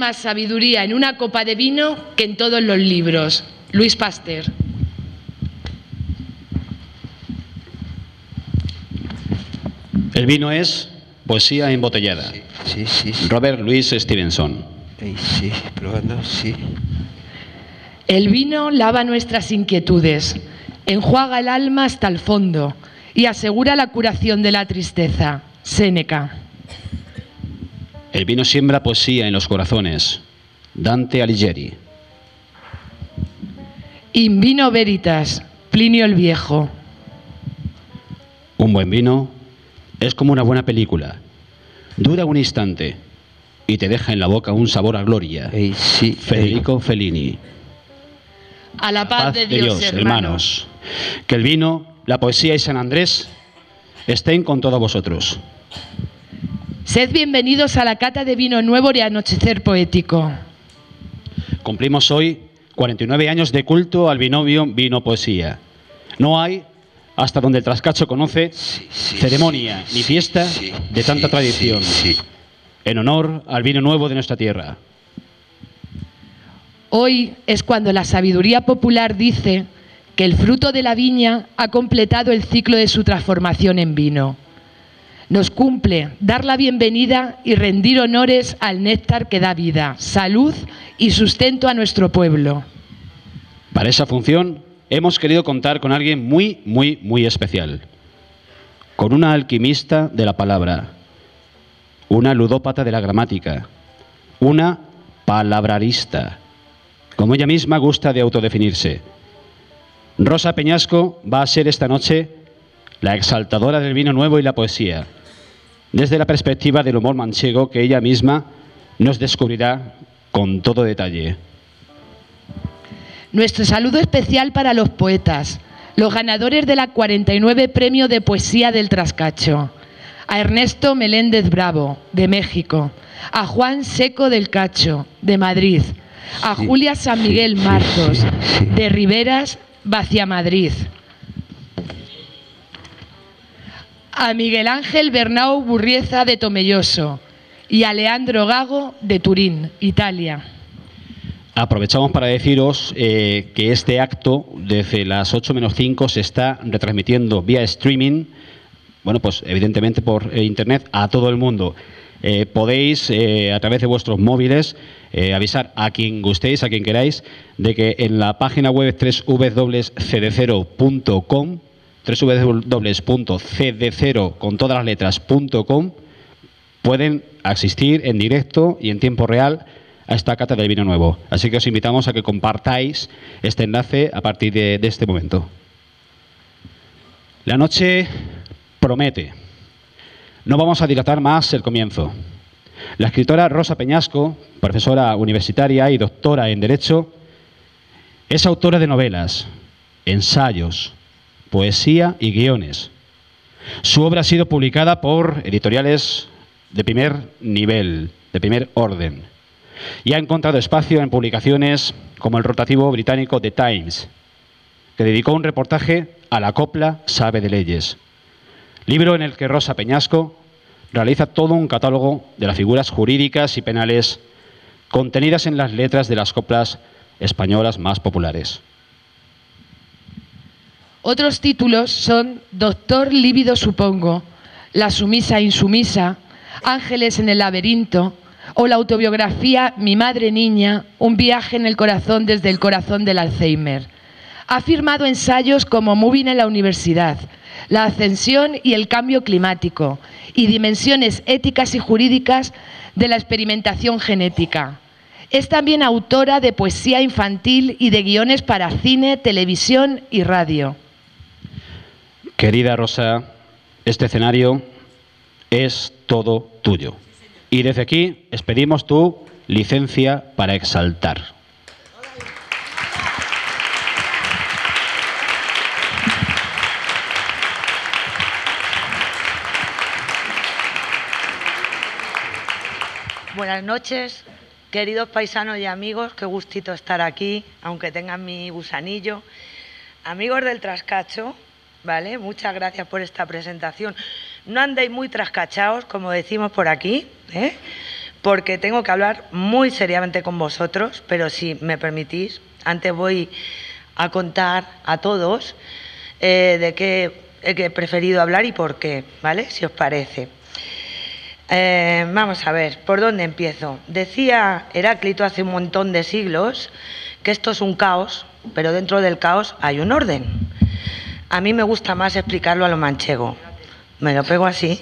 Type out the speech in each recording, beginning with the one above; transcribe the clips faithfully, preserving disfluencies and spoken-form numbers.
más sabiduría en una copa de vino que en todos los libros. Luis Pasteur. El vino es poesía embotellada. Sí, sí, sí, sí. Robert Louis Stevenson. Ay, sí, probando, sí. El vino lava nuestras inquietudes, enjuaga el alma hasta el fondo y asegura la curación de la tristeza. Séneca. El vino siembra poesía en los corazones. Dante Alighieri. In vino veritas. Plinio el Viejo. Un buen vino es como una buena película. Dura un instante y te deja en la boca un sabor a gloria. Ay, sí. Federico Fellini. A la paz, Paz de Dios, hermanos. hermanos. Que el vino, la poesía y San Andrés estén con todos vosotros. Sed bienvenidos a la cata de vino nuevo de Anochecer Poético. Cumplimos hoy cuarenta y nueve años de culto al binomio vino-poesía. No hay, hasta donde el Trascacho conoce, Sí, sí, ceremonia sí, ni sí, fiesta sí, de tanta sí, tradición, sí, sí. en honor al vino nuevo de nuestra tierra. Hoy es cuando la sabiduría popular dice que el fruto de la viña ha completado el ciclo de su transformación en vino. Nos cumple dar la bienvenida y rendir honores al néctar que da vida, salud y sustento a nuestro pueblo. Para esa función hemos querido contar con alguien muy, muy, muy especial. Con una alquimista de la palabra, una ludópata de la gramática, una palabrarista, como ella misma gusta de autodefinirse. Rosa Peñasco va a ser esta noche la exaltadora del vino nuevo y la poesía, desde la perspectiva del humor manchego que ella misma nos descubrirá con todo detalle. Nuestro saludo especial para los poetas, los ganadores de la cuarenta y nueve Premio de Poesía del Trascacho. A Ernesto Meléndez Bravo, de México. A Juan Seco del Cacho, de Madrid. A Sí, Julia San Miguel sí, sí, Marzos, sí, sí. de Riberas, Vaciamadrid. A Miguel Ángel Bernau Burrieza, de Tomelloso. Y a Leandro Gago, de Turín, Italia. Aprovechamos para deciros eh, que este acto desde las ocho menos cinco se está retransmitiendo vía streaming, bueno, pues evidentemente por eh, internet a todo el mundo. Eh, podéis, eh, a través de vuestros móviles, eh, avisar a quien gustéis, a quien queráis, de que en la página web doble u doble u doble u punto c d cero punto com, doble u doble u doble u punto c d cero con todas las letras punto com, pueden asistir en directo y en tiempo real a esta cata del vino nuevo. Así que os invitamos a que compartáis este enlace a partir de, de este momento. La noche promete. No vamos a dilatar más el comienzo. La escritora Rosa Peñasco, profesora universitaria y doctora en Derecho, es autora de novelas, ensayos, poesía y guiones. Su obra ha sido publicada por editoriales de primer nivel, de primer orden, y ha encontrado espacio en publicaciones como el rotativo británico The Times, que dedicó un reportaje a la copla Sabe de Leyes, libro en el que Rosa Peñasco realiza todo un catálogo de las figuras jurídicas y penales contenidas en las letras de las coplas españolas más populares. Otros títulos son Doctor lívido supongo, La sumisa insumisa, Ángeles en el laberinto o la autobiografía Mi madre niña, un viaje en el corazón desde el corazón del Alzheimer. Ha firmado ensayos como Moving en la universidad, La ascensión y el cambio climático y dimensiones éticas y jurídicas de la experimentación genética. Es también autora de poesía infantil y de guiones para cine, televisión y radio. Querida Rosa, este escenario es todo tuyo. Y desde aquí expedimos tu licencia para exaltar. Buenas noches, queridos paisanos y amigos, qué gustito estar aquí, aunque tengan mi gusanillo. Amigos del Trascacho, ¿vale? Muchas gracias por esta presentación. No andéis muy trascachaos, como decimos por aquí, ¿eh? porque tengo que hablar muy seriamente con vosotros, pero si me permitís, antes voy a contar a todos eh, de qué he preferido hablar y por qué, ¿vale? Si os parece. Eh, vamos a ver, ¿por dónde empiezo? Decía Heráclito hace un montón de siglos que esto es un caos, pero dentro del caos hay un orden. A mí me gusta más explicarlo a lo manchego. Me lo pego así.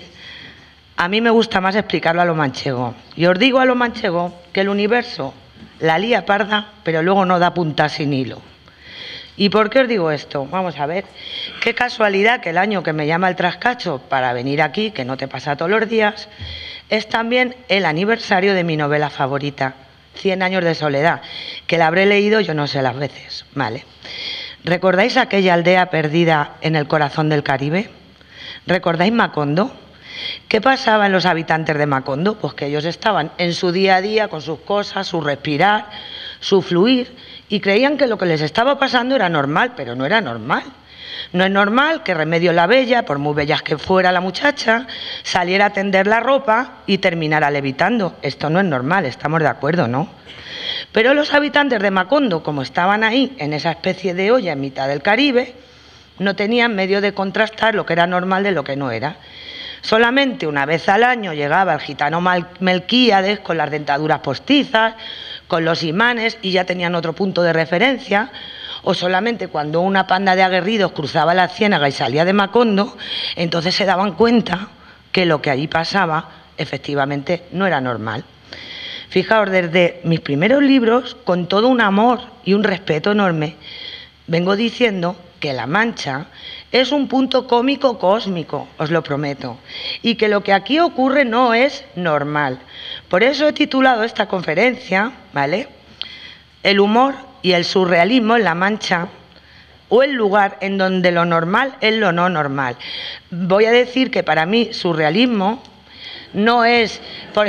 A mí me gusta más explicarlo a lo manchego. Y os digo a lo manchego que el universo la lía parda, pero luego no da punta sin hilo. ¿Y por qué os digo esto? Vamos a ver. Qué casualidad que el año que me llama el Trascacho para venir aquí, que no te pasa todos los días, es también el aniversario de mi novela favorita, Cien años de soledad, que la habré leído yo no sé las veces, ¿vale? ¿Recordáis aquella aldea perdida en el corazón del Caribe? ¿Recordáis Macondo? ¿Qué pasaba en los habitantes de Macondo? Pues que ellos estaban en su día a día con sus cosas, su respirar, su fluir, y creían que lo que les estaba pasando era normal, pero no era normal. No es normal que Remedios la Bella, por muy bellas que fuera la muchacha, saliera a tender la ropa y terminara levitando. Esto no es normal, estamos de acuerdo, ¿no? Pero los habitantes de Macondo, como estaban ahí, en esa especie de olla en mitad del Caribe, no tenían medio de contrastar lo que era normal de lo que no era. Solamente una vez al año llegaba el gitano Melquíades con las dentaduras postizas, con los imanes, y ya tenían otro punto de referencia, o solamente cuando una panda de aguerridos cruzaba la ciénaga y salía de Macondo, entonces se daban cuenta que lo que allí pasaba efectivamente no era normal. Fijaos, desde mis primeros libros, con todo un amor y un respeto enorme, vengo diciendo que La Mancha es un punto cómico cósmico, os lo prometo, y que lo que aquí ocurre no es normal. Por eso he titulado esta conferencia, ¿vale?, El humor y el surrealismo en La Mancha, o el lugar en donde lo normal es lo no normal. Voy a decir que para mí surrealismo no es... Por,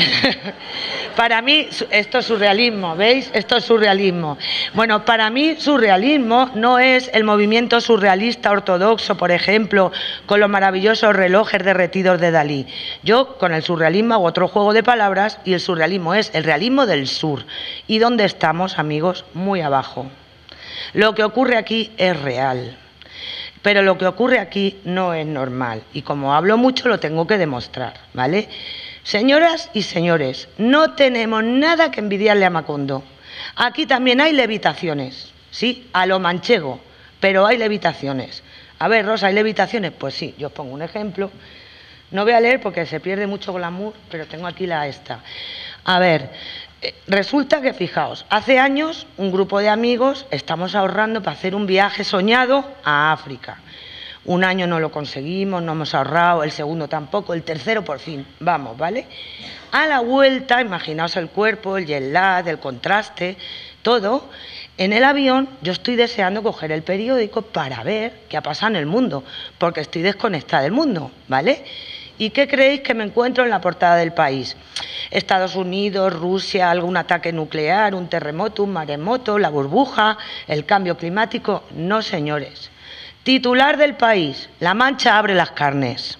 para mí, esto es surrealismo, ¿veis? Esto es surrealismo. Bueno, para mí surrealismo no es el movimiento surrealista ortodoxo, por ejemplo, con los maravillosos relojes derretidos de Dalí. Yo con el surrealismo hago otro juego de palabras y el surrealismo es el realismo del sur. ¿Y dónde estamos, amigos? Muy abajo. Lo que ocurre aquí es real. Pero lo que ocurre aquí no es normal. Y como hablo mucho, lo tengo que demostrar, ¿vale? Señoras y señores, no tenemos nada que envidiarle a Macondo. Aquí también hay levitaciones, ¿sí? A lo manchego, pero hay levitaciones. A ver, Rosa, ¿hay levitaciones? Pues sí, yo os pongo un ejemplo. No voy a leer porque se pierde mucho glamour, pero tengo aquí la esta. A ver, resulta que, fijaos, hace años un grupo de amigos estamos ahorrando para hacer un viaje soñado a África. Un año no lo conseguimos, no hemos ahorrado, el segundo tampoco, el tercero por fin, vamos, ¿vale? A la vuelta, imaginaos el cuerpo, el jet lag, el contraste, todo. En el avión yo estoy deseando coger el periódico para ver qué ha pasado en el mundo, porque estoy desconectada del mundo, ¿vale? ¿Y qué creéis que me encuentro en la portada del País? Estados Unidos, Rusia, algún ataque nuclear, un terremoto, un maremoto, la burbuja, el cambio climático. No, señores. Titular del País: La Mancha abre las carnes.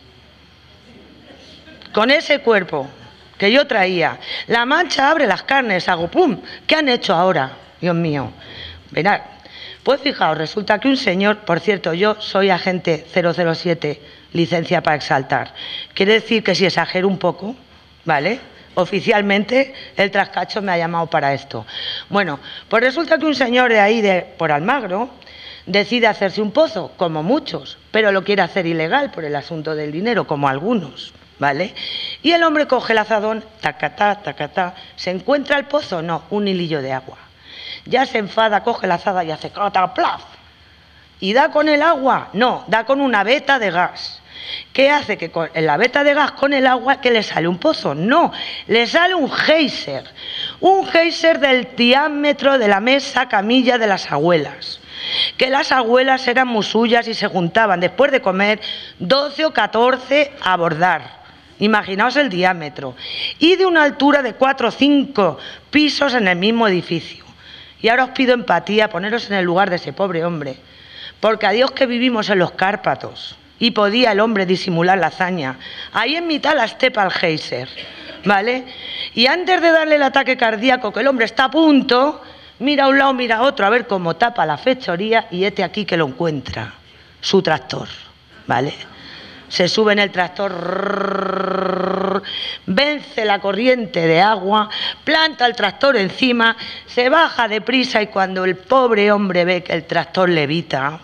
Con ese cuerpo que yo traía, La Mancha abre las carnes, hago pum. ¿Qué han hecho ahora? Dios mío. Verad, pues fijaos, resulta que un señor, por cierto, yo soy agente cero cero siete, licencia para exaltar. Quiere decir que si exagero un poco, ¿vale?, oficialmente el Trascacho me ha llamado para esto. Bueno, pues resulta que un señor de ahí, de por Almagro, decide hacerse un pozo, como muchos, pero lo quiere hacer ilegal por el asunto del dinero, como algunos, ¿vale? Y el hombre coge el azadón, tacatá, tacatá, ¿se encuentra el pozo? No, un hilillo de agua. Ya se enfada, coge la azada y hace cataplaf. ¿Y da con el agua? No, da con una veta de gas. ¿Qué hace? Que con, en la veta de gas con el agua, ¿que le sale un pozo? No, le sale un geyser. Un geyser del diámetro de la mesa camilla de las abuelas. Que las abuelas eran muy suyas y se juntaban después de comer doce o catorce a bordar. Imaginaos el diámetro. Y de una altura de cuatro o cinco pisos en el mismo edificio. Y ahora os pido empatía, poneros en el lugar de ese pobre hombre. Porque a Dios que vivimos en los Cárpatos y podía el hombre disimular la hazaña. Ahí en mitad la estepa al geyser. ¿vale? Y antes de darle el ataque cardíaco, que el hombre está a punto, mira a un lado, mira a otro, a ver cómo tapa la fechoría y este aquí que lo encuentra, su tractor, ¿vale? Se sube en el tractor, vence la corriente de agua, planta el tractor encima, se baja deprisa y cuando el pobre hombre ve que el tractor levita,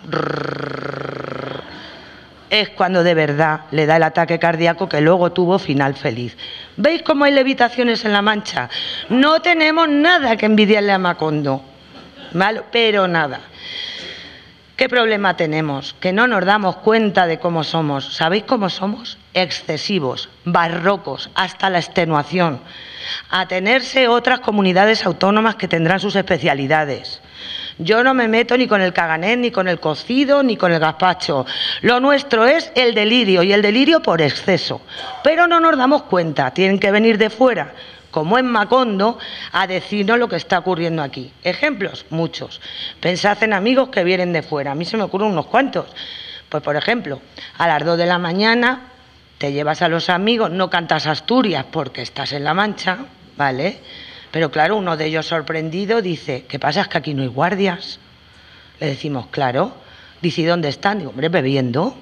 es cuando de verdad le da el ataque cardíaco que luego tuvo final feliz. ¿Veis cómo hay levitaciones en La Mancha? No tenemos nada que envidiarle a Macondo, ¿vale? Pero nada. ¿Qué problema tenemos? Que no nos damos cuenta de cómo somos. ¿Sabéis cómo somos? Excesivos, barrocos, hasta la extenuación. Atenerse a otras comunidades autónomas que tendrán sus especialidades. Yo no me meto ni con el caganet, ni con el cocido, ni con el gazpacho. Lo nuestro es el delirio, y el delirio por exceso. Pero no nos damos cuenta, tienen que venir de fuera, como en Macondo, a decirnos lo que está ocurriendo aquí. Ejemplos, muchos. Pensad en amigos que vienen de fuera. A mí se me ocurren unos cuantos. Pues, por ejemplo, a las dos de la mañana te llevas a los amigos, no cantas Asturias porque estás en La Mancha, ¿vale? Pero claro, uno de ellos sorprendido dice, ¿qué pasa? ¿Es que aquí no hay guardias? Le decimos, claro. Dice, ¿y dónde están? Digo, hombre, bebiendo.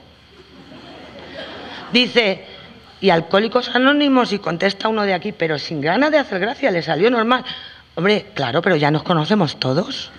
Dice, ¿y Alcohólicos Anónimos? Y contesta uno de aquí, pero sin ganas de hacer gracia, le salió normal. Hombre, claro, pero ya nos conocemos todos.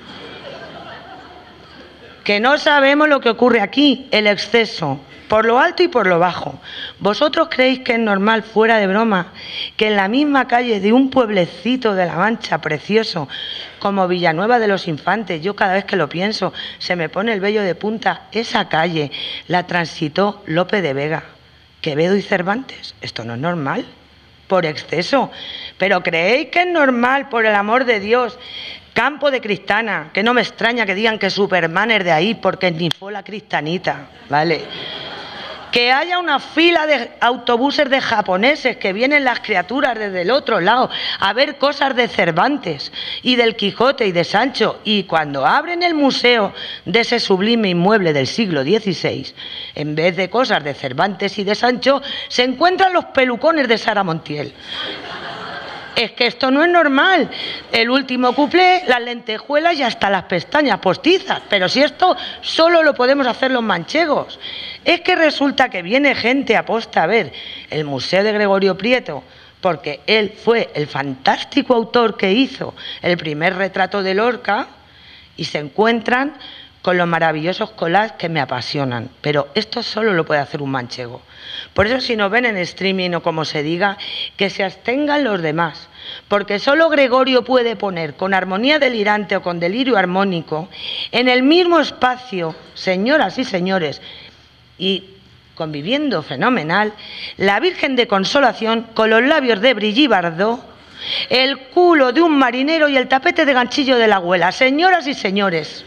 Que no sabemos lo que ocurre aquí, el exceso, por lo alto y por lo bajo. ¿Vosotros creéis que es normal, fuera de broma, que en la misma calle de un pueblecito de La Mancha precioso, como Villanueva de los Infantes, yo cada vez que lo pienso, se me pone el vello de punta, esa calle la transitó Lope de Vega, Quevedo y Cervantes? Esto no es normal, por exceso. ¿Pero creéis que es normal, por el amor de Dios, Campo de Cristana, que no me extraña que digan que Superman es de ahí, porque ni fue la cristanita, ¿vale? Que haya una fila de autobuses de japoneses, que vienen las criaturas desde el otro lado a ver cosas de Cervantes y del Quijote y de Sancho, y cuando abren el museo de ese sublime inmueble del siglo dieciséis, en vez de cosas de Cervantes y de Sancho, se encuentran los pelucones de Sara Montiel. Es que esto no es normal. El último cuplé, las lentejuelas y hasta las pestañas postizas. Pero si esto solo lo podemos hacer los manchegos. Es que resulta que viene gente a posta a ver el Museo de Gregorio Prieto, porque él fue el fantástico autor que hizo el primer retrato de Lorca, y se encuentran con los maravillosos collages que me apasionan. Pero esto solo lo puede hacer un manchego. Por eso, si nos ven en streaming o como se diga, que se abstengan los demás, porque solo Gregorio puede poner con armonía delirante o con delirio armónico en el mismo espacio, señoras y señores, y conviviendo fenomenal, la Virgen de Consolación con los labios de Brigitte Bardot, el culo de un marinero y el tapete de ganchillo de la abuela. Señoras y señores,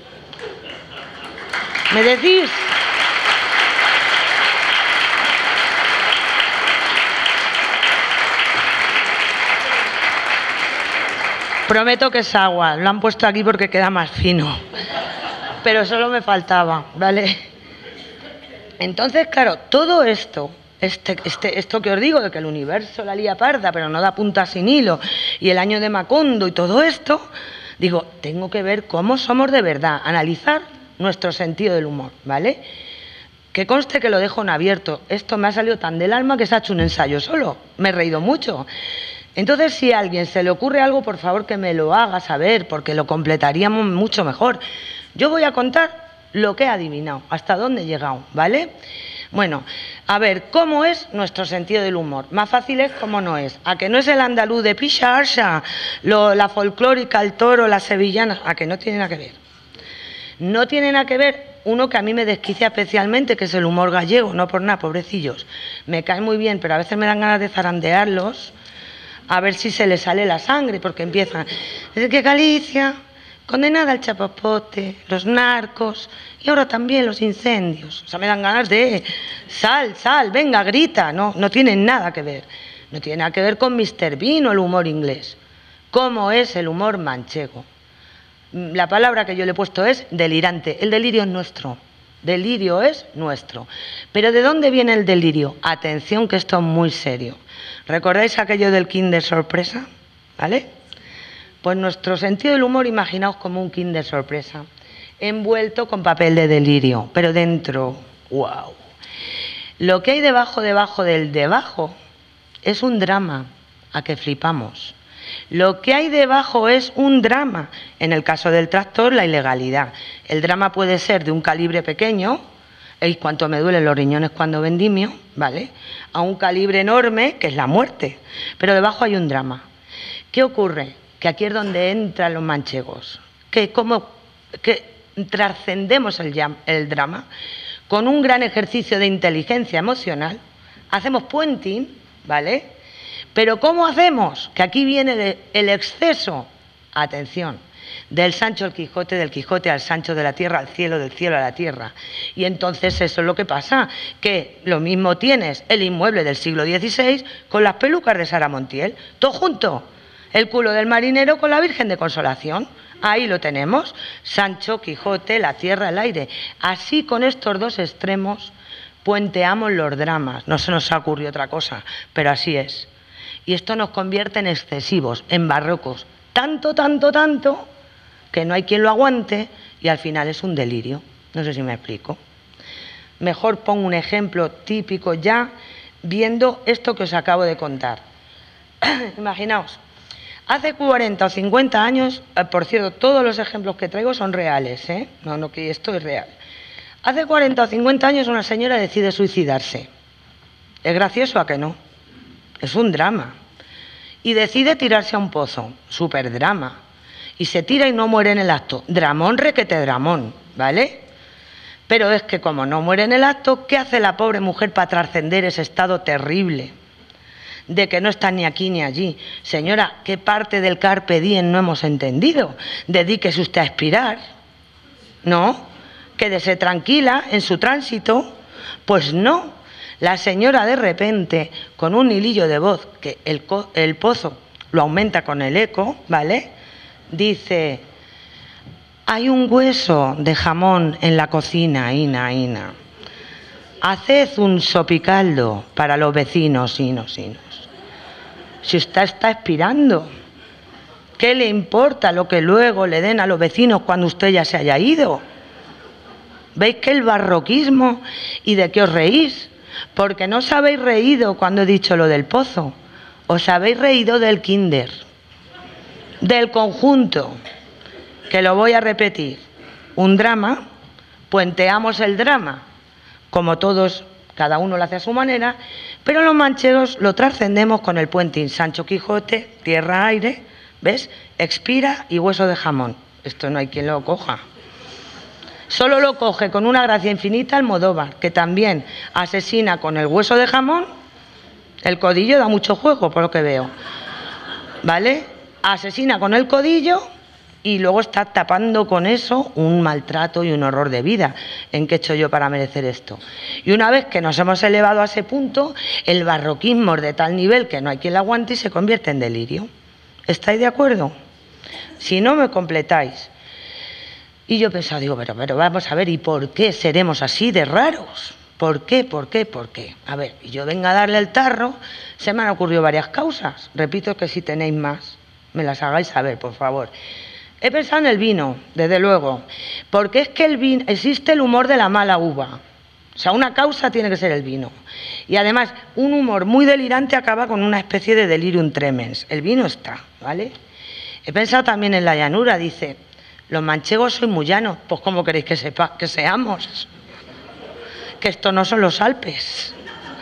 ¿me decís? Prometo que es agua, lo han puesto aquí porque queda más fino, pero solo me faltaba, ¿vale? Entonces, claro, todo esto, este, este, esto que os digo, de que el universo la lía parda, pero no da punta sin hilo, y el año de Macondo y todo esto, digo, tengo que ver cómo somos de verdad, analizar nuestro sentido del humor, ¿vale? Que conste que lo dejo en abierto, esto me ha salido tan del alma que se ha hecho un ensayo solo, me he reído mucho. Entonces, si a alguien se le ocurre algo, por favor que me lo haga saber, porque lo completaríamos mucho mejor. Yo voy a contar lo que he adivinado, hasta dónde he llegado, ¿vale? Bueno, a ver, ¿cómo es nuestro sentido del humor? Más fácil es cómo no es. ¿A que no es el andaluz de Picharsa, la folclórica, el toro, la sevillana? ¿A que no tiene nada que ver? No tiene nada que ver uno que a mí me desquicia especialmente, que es el humor gallego, no por nada, pobrecillos. Me cae muy bien, pero a veces me dan ganas de zarandearlos, a ver si se les sale la sangre, porque empiezan, desde que Galicia, condenada al chapapote, los narcos, y ahora también los incendios. O sea, me dan ganas de, sal, sal, venga, grita. No, no tiene nada que ver. No tiene nada que ver con mister Bean o el humor inglés. ¿Cómo es el humor manchego? La palabra que yo le he puesto es delirante. El delirio es nuestro. Delirio es nuestro. Pero ¿de dónde viene el delirio? Atención, que esto es muy serio. ¿Recordáis aquello del Kinder sorpresa? ¿Vale? Pues nuestro sentido del humor, imaginaos como un Kinder sorpresa, envuelto con papel de delirio, pero dentro, wow. Lo que hay debajo, debajo del debajo, es un drama, a que flipamos. Lo que hay debajo es un drama. En el caso del tractor, la ilegalidad. El drama puede ser de un calibre pequeño, y cuánto me duelen los riñones cuando vendimio, ¿vale? A un calibre enorme, que es la muerte. Pero debajo hay un drama. ¿Qué ocurre? Que aquí es donde entran los manchegos. Que como que trascendemos el, el drama con un gran ejercicio de inteligencia emocional, hacemos puenting, ¿vale? Pero ¿cómo hacemos? Que aquí viene el exceso, atención, del Sancho al Quijote, del Quijote al Sancho, de la tierra al cielo, del cielo a la tierra. Y entonces eso es lo que pasa, que lo mismo tienes el inmueble del siglo dieciséis con las pelucas de Sara Montiel, todo junto, el culo del marinero con la Virgen de Consolación. Ahí lo tenemos, Sancho, Quijote, la tierra, el aire. Así con estos dos extremos puenteamos los dramas, no se nos ha ocurrido otra cosa, pero así es. Y esto nos convierte en excesivos, en barrocos, tanto, tanto, tanto, que no hay quien lo aguante y al final es un delirio. No sé si me explico. Mejor pongo un ejemplo típico ya, viendo esto que os acabo de contar. Imaginaos, hace cuarenta o cincuenta años, eh, por cierto, todos los ejemplos que traigo son reales, ¿eh? No, no, que esto es real. Hace cuarenta o cincuenta años una señora decide suicidarse. ¿Es gracioso a que no? Es un drama. Y decide tirarse a un pozo. Súper drama. Y se tira y no muere en el acto. Dramón requete dramón, ¿vale? Pero es que como no muere en el acto, ¿qué hace la pobre mujer para trascender ese estado terrible de que no está ni aquí ni allí? Señora, ¿qué parte del carpe diem no hemos entendido? Dedíquese usted a expirar, ¿no? Quédese tranquila en su tránsito. Pues no. La señora de repente, con un hilillo de voz, que el, el pozo lo aumenta con el eco, ¿vale? Dice, hay un hueso de jamón en la cocina, Ina, Ina. Haced un sopicaldo para los vecinos, inos, inos. Si usted está expirando, ¿qué le importa lo que luego le den a los vecinos cuando usted ya se haya ido? ¿Veis que el barroquismo? ¿Y de qué os reís? Porque no os habéis reído cuando he dicho lo del pozo, os habéis reído del kinder, del conjunto, que lo voy a repetir. Un drama, puenteamos el drama, como todos, cada uno lo hace a su manera, pero los manchegos lo trascendemos con el puenting Sancho Quijote, tierra, aire, ¿ves? Expira y hueso de jamón. Esto no hay quien lo coja. Solo lo coge con una gracia infinita Almodóvar, que también asesina con el hueso de jamón. El codillo da mucho juego, por lo que veo, ¿vale? Asesina con el codillo y luego está tapando con eso un maltrato y un horror de vida. ¿En qué he hecho yo para merecer esto? Y una vez que nos hemos elevado a ese punto, el barroquismo es de tal nivel que no hay quien lo aguante y se convierte en delirio. ¿Estáis de acuerdo? Si no, me completáis. Y yo pensaba, digo, pero, pero vamos a ver, ¿y por qué seremos así de raros? ¿Por qué? ¿Por qué? ¿Por qué? A ver, y yo venga a darle el tarro, se me han ocurrido varias causas. Repito que si tenéis más, me las hagáis saber, por favor. He pensado en el vino, desde luego, porque es que el vino, existe el humor de la mala uva. O sea, una causa tiene que ser el vino. Y además, un humor muy delirante acaba con una especie de delirium tremens. El vino está, ¿vale? He pensado también en la llanura, dice... Los manchegos sois muy llanos, pues ¿cómo queréis que, sepa, que seamos? Que esto no son los Alpes.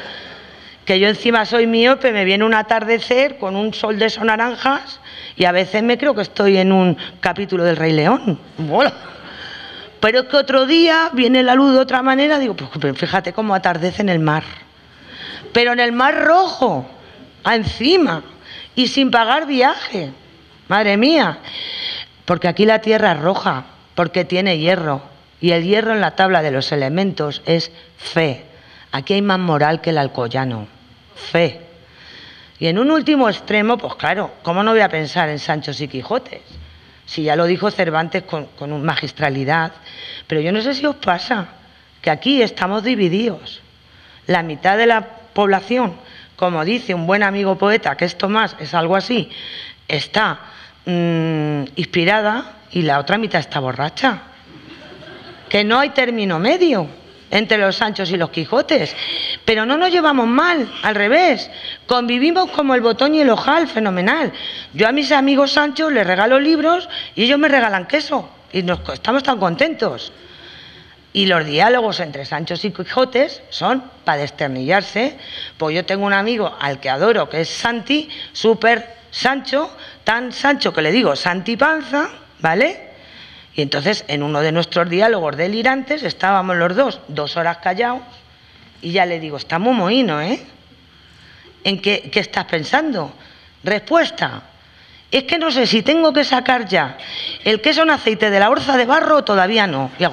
Que yo encima soy miope, me viene un atardecer con un sol de esos naranjas y a veces me creo que estoy en un capítulo del Rey León. Bueno, pero es que otro día viene la luz de otra manera, digo, pues fíjate cómo atardece en el mar. Pero en el Mar Rojo, encima, y sin pagar viaje. Madre mía. Porque aquí la tierra es roja, porque tiene hierro. Y el hierro en la tabla de los elementos es fe. Aquí hay más moral que el alcoyano. Fe. Y en un último extremo, pues claro, ¿cómo no voy a pensar en Sanchos y Quijotes? Si ya lo dijo Cervantes con, con una magistralidad. Pero yo no sé si os pasa, que aquí estamos divididos. La mitad de la población como dice un buen amigo poeta, que es Tomás, es algo así, está mmm, inspirada y la otra mitad está borracha. Que no hay término medio entre los Sanchos y los Quijotes, pero no nos llevamos mal, al revés, convivimos como el botón y el ojal, fenomenal. Yo a mis amigos Sanchos les regalo libros y ellos me regalan queso y nos, estamos tan contentos. Y los diálogos entre Sanchos y Quijotes son para desternillarse, pues yo tengo un amigo al que adoro, que es Santi, súper Sancho, tan Sancho que le digo Santi Panza, ¿vale? Y entonces, en uno de nuestros diálogos delirantes, estábamos los dos, dos horas callados, y ya le digo, está muy mohíno, ¿eh? ¿En qué, qué estás pensando? Respuesta, es que no sé si tengo que sacar ya el queso en aceite de la orza de barro o todavía no. Y hago,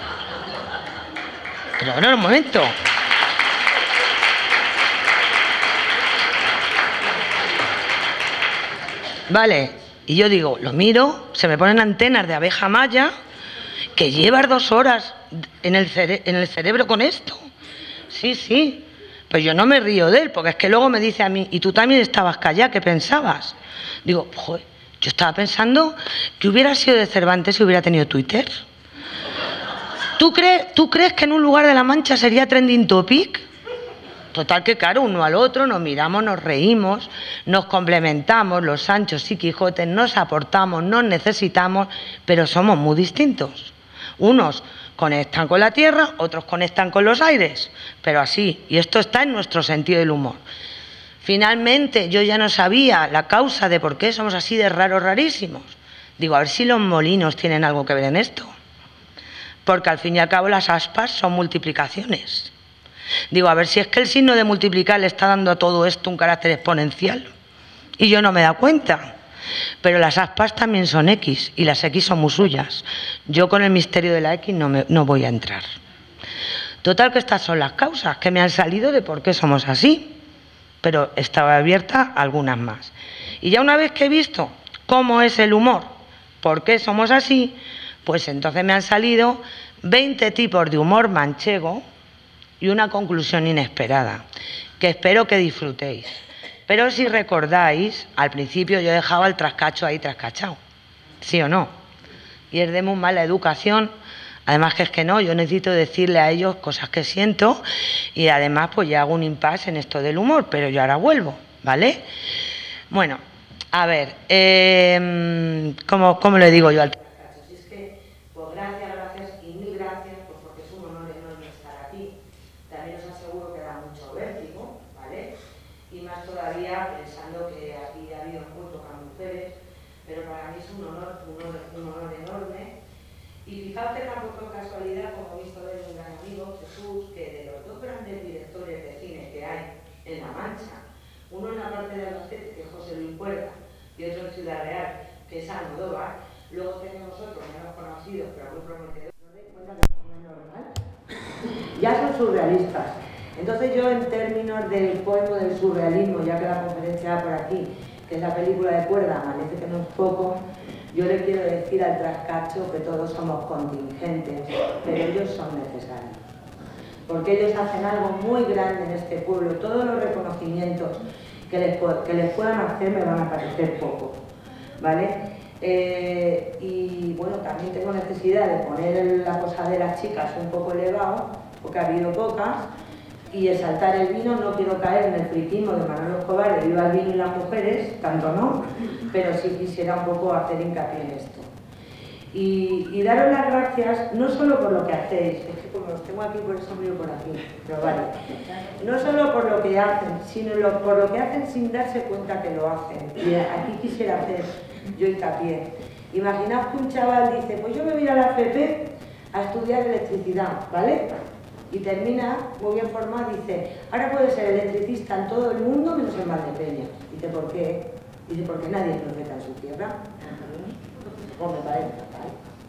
pero bueno, un momento. Vale. Y yo digo, lo miro, se me ponen antenas de abeja maya, que llevas dos horas en el, cere en el cerebro con esto. Sí, sí. Pues yo no me río de él, porque es que luego me dice a mí, y tú también estabas callada, ¿qué pensabas? Digo, joder, yo estaba pensando que hubiera sido de Cervantes si hubiera tenido Twitter. ¿Tú crees, ¿Tú crees que en un lugar de La Mancha sería trending topic? Total que claro, uno al otro nos miramos, nos reímos, nos complementamos, los Sanchos y Quijotes, nos aportamos, nos necesitamos, pero somos muy distintos. Unos conectan con la tierra, otros conectan con los aires, pero así, y esto está en nuestro sentido del humor. Finalmente yo ya no sabía la causa de por qué somos así de raros, rarísimos. Digo, a ver si los molinos tienen algo que ver en esto, porque al fin y al cabo las aspas son multiplicaciones. Digo, a ver si es que el signo de multiplicar le está dando a todo esto un carácter exponencial. Y yo no me he dado cuenta. Pero las aspas también son X, y las X son muy suyas. Yo con el misterio de la X no, me, no voy a entrar. Total que estas son las causas que me han salido de por qué somos así. Pero estaba abierta a algunas más. Y ya una vez que he visto cómo es el humor, por qué somos así, pues entonces me han salido veinte tipos de humor manchego, y una conclusión inesperada, que espero que disfrutéis. Pero si recordáis, al principio yo dejaba el trascacho ahí trascachado, ¿sí o no? Y es de muy mala educación, además que es que no, yo necesito decirle a ellos cosas que siento, y además pues ya hago un impasse en esto del humor, pero yo ahora vuelvo, ¿vale? Bueno, a ver, eh, ¿cómo, cómo le digo yo al trascacho? Si es que, pues gracias, gracias y mil gracias, pues porque es un honor enorme estar aquí. También os aseguro que da mucho vértigo, ¿vale? Y más todavía pensando que aquí ha habido muy pocas mujeres, pero para mí es un honor, un honor, un honor enorme. Y fijaos que tampoco es casualidad, como he visto de un gran amigo, Jesús, que de los dos grandes directores de cine que hay en La Mancha, uno en la parte de Albacete, que es José Luis Puerta, y otro en Ciudad Real, que es Almodóvar, luego tenemos otros menos conocidos, pero muy prometedores. ¿No te das cuenta que es muy normal? Ya son surrealistas. Entonces yo, en términos del poema del surrealismo, ya que la conferencia va por aquí, que es la película de Cuerda, Amanece que no es poco, yo le quiero decir al trascacho que todos somos contingentes, pero ellos son necesarios. Porque ellos hacen algo muy grande en este pueblo. Todos los reconocimientos que les, que les puedan hacer me van a parecer poco, ¿vale? Eh, y bueno, también tengo necesidad de poner la cosa de las chicas un poco elevado, porque ha habido pocas, y exaltar el vino. No quiero caer en el friquismo de Manolo Escobar, de viva el vino y las mujeres, tanto no, pero sí quisiera un poco hacer hincapié en esto. Y, y daros las gracias, no solo por lo que hacéis, es que como los tengo aquí, por eso me por aquí, pero vale, no solo por lo que hacen, sino lo, por lo que hacen sin darse cuenta que lo hacen. Y aquí quisiera hacer yo hincapié. Imaginaos que un chaval dice, pues yo me voy a la F P a estudiar electricidad, ¿vale? Y termina muy bien formado, dice, ahora puede ser electricista en todo el mundo menos en Valdepeñas. Dice, ¿por qué? Dice, porque nadie es profeta en su tierra. Pues me parece fatal.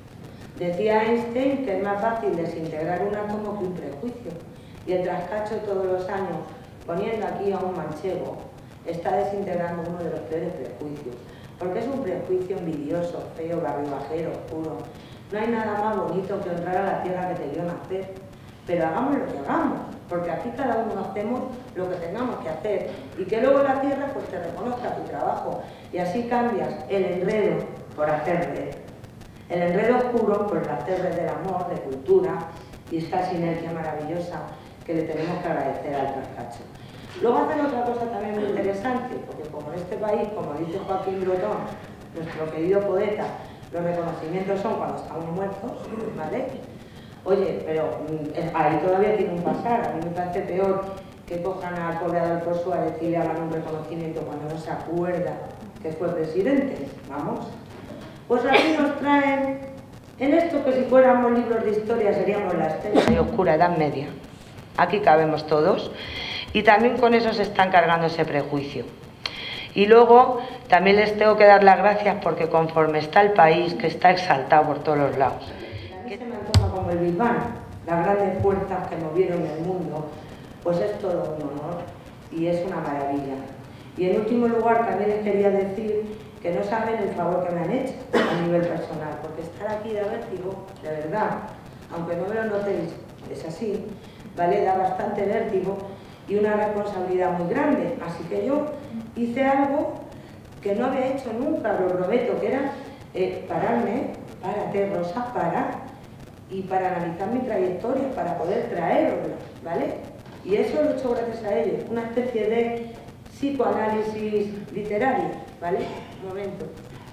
Decía Einstein que es más fácil desintegrar un átomo que un prejuicio. Y el trascacho todos los años, poniendo aquí a un manchego, está desintegrando uno de los peores prejuicios. Porque es un prejuicio envidioso, feo, barribajero, oscuro. No hay nada más bonito que honrar a la tierra que te vio nacer. pero hagamos lo que hagamos, porque aquí cada uno hacemos lo que tengamos que hacer y que luego la tierra pues te reconozca tu trabajo y así cambias el enredo por hacer red, el enredo oscuro por hacer red del amor, de cultura y esta sinergia maravillosa que le tenemos que agradecer al Trascacho. Luego hacen otra cosa también muy interesante, porque como en este país, como dice Joaquín Brotón, nuestro querido poeta, los reconocimientos son cuando estamos muertos, ¿vale? Oye, pero ahí todavía tiene un pasar. A mí me parece peor que cojan al pobre Adolfo Suárez y le hagan un reconocimiento cuando no se acuerda que fue presidente. Vamos. Pues aquí nos traen, en esto que si fuéramos libros de historia seríamos la extensa y oscura Edad Media. Aquí cabemos todos y también con eso se están cargando ese prejuicio. Y luego también les tengo que dar las gracias porque conforme está el país, que está exaltado por todos los lados. A mí se me antoja como el Big Bang, las grandes fuerzas que movieron el mundo, pues es todo un honor y es una maravilla. Y en último lugar también les quería decir que no saben el favor que me han hecho a nivel personal, porque estar aquí da vértigo, de verdad, aunque no me lo notéis, es así, ¿vale? Da bastante vértigo y una responsabilidad muy grande, así que yo hice algo que no había hecho nunca, lo prometo, que era eh, pararme, párate Rosa, para, y para analizar mi trayectoria, para poder traerosla, ¿vale? Y eso lo he hecho gracias a ellos, una especie de psicoanálisis literario, ¿vale? Un momento.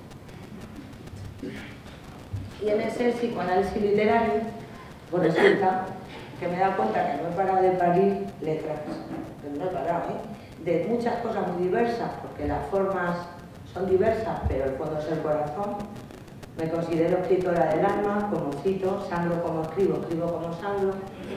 Y en ese psicoanálisis literario, pues resulta que me he dado cuenta que no he parado de parir letras, que no he parado, ¿eh? De muchas cosas muy diversas, porque las formas son diversas, pero el fondo es el corazón. Me considero escritora del alma, como cito, sangro como escribo, escribo como sangro.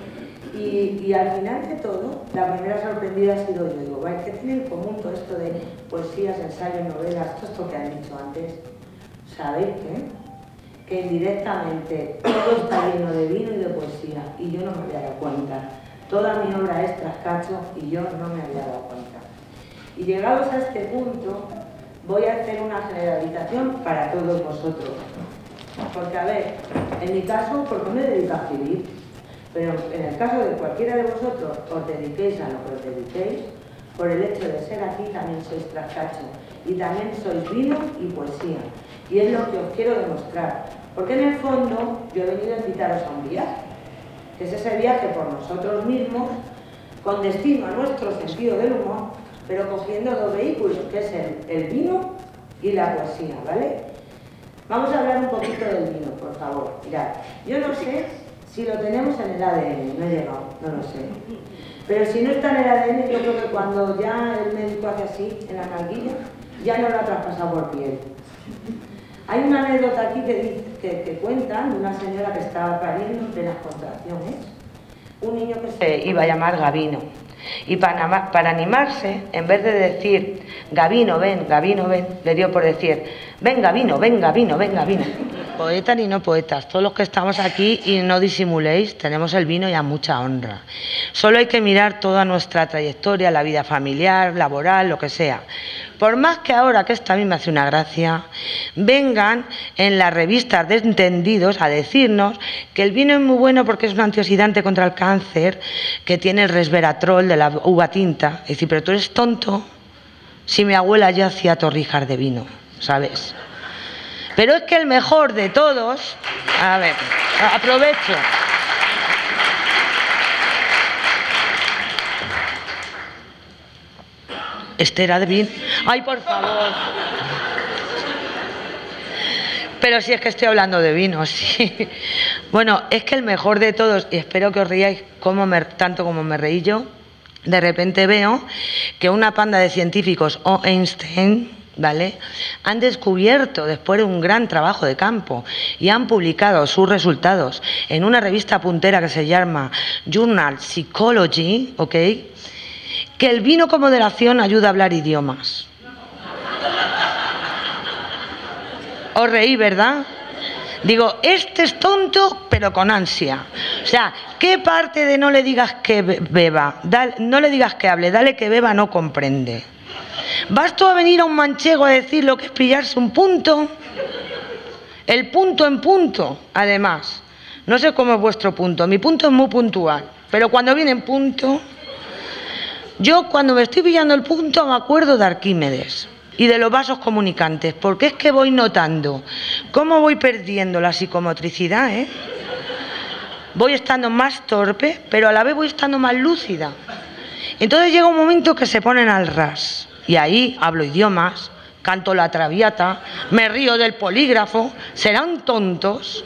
Y, y al final de todo, la primera sorprendida ha sido yo. Digo, vaya, ¿qué tiene en común todo esto de poesías, ensayos, novelas, todo esto que han dicho antes? ¿Sabéis qué? Que indirectamente todo está lleno de vino y de poesía, y yo no me había dado cuenta. Toda mi obra es Trascacho y yo no me había dado cuenta. Y llegados a este punto, voy a hacer una generalización para todos vosotros. Porque, a ver, en mi caso, porque me dedico a escribir, pero en el caso de cualquiera de vosotros os dediquéis a lo que os dediquéis, por el hecho de ser aquí también sois Trascacho y también sois vino y poesía. Y es lo que os quiero demostrar. Porque en el fondo yo he venido a invitaros a un viaje, que es ese viaje por nosotros mismos, con destino a nuestro sentido del humor, pero cogiendo dos vehículos, que es el, el vino y la poesía, ¿vale? Vamos a hablar un poquito del vino, por favor. Mirad, yo no sé si lo tenemos en el A D N, no he llegado, no lo sé. Pero si no está en el A D N, yo creo que cuando ya el médico hace así, en la narguilla, ya no lo ha traspasado por piel. Hay una anécdota aquí que, dice, que, que cuentan de una señora que estaba pariendo entre las contracciones, un niño que se iba a llamar Gabino. Y para, para animarse, en vez de decir Gabino, ven, Gabino, ven, le dio por decir ven Gabino, ven Gabino, ven Gabino. Poetas y no poetas, todos los que estamos aquí y no disimuléis, tenemos el vino y a mucha honra. Solo hay que mirar toda nuestra trayectoria, la vida familiar, laboral, lo que sea. Por más que ahora, que esto a mí me hace una gracia, vengan en las revistas de entendidos a decirnos que el vino es muy bueno porque es un antioxidante contra el cáncer, que tiene el resveratrol de la uva tinta. Es decir, pero tú eres tonto. Si mi abuela ya hacía torrijas de vino, ¿sabes? Pero es que el mejor de todos... A ver, aprovecho. Este era de vino. ¡Ay, por favor! Pero si es que estoy hablando de vino, sí. Bueno, es que el mejor de todos, y espero que os riáis como me, tanto como me reí yo, de repente veo que una panda de científicos, o Einstein, ¿vale?, han descubierto, después de un gran trabajo de campo, y han publicado sus resultados en una revista puntera que se llama Journal Psychology, ¿ok?, que el vino con moderación ayuda a hablar idiomas. Os reí, ¿verdad? Digo, este es tonto, pero con ansia. O sea, ¿qué parte de no le digas que beba, dale, no le digas que hable, dale que beba, no comprende? ¿Vas tú a venir a un manchego a decir lo que es pillarse un punto? El punto en punto, además. No sé cómo es vuestro punto. Mi punto es muy puntual. Pero cuando viene en punto... Yo cuando me estoy pillando el punto me acuerdo de Arquímedes y de los vasos comunicantes, porque es que voy notando cómo voy perdiendo la psicomotricidad, ¿eh? Voy estando más torpe, pero a la vez voy estando más lúcida. Entonces llega un momento que se ponen al ras, y ahí hablo idiomas, canto la traviata, me río del polígrafo. ¿Serán tontos?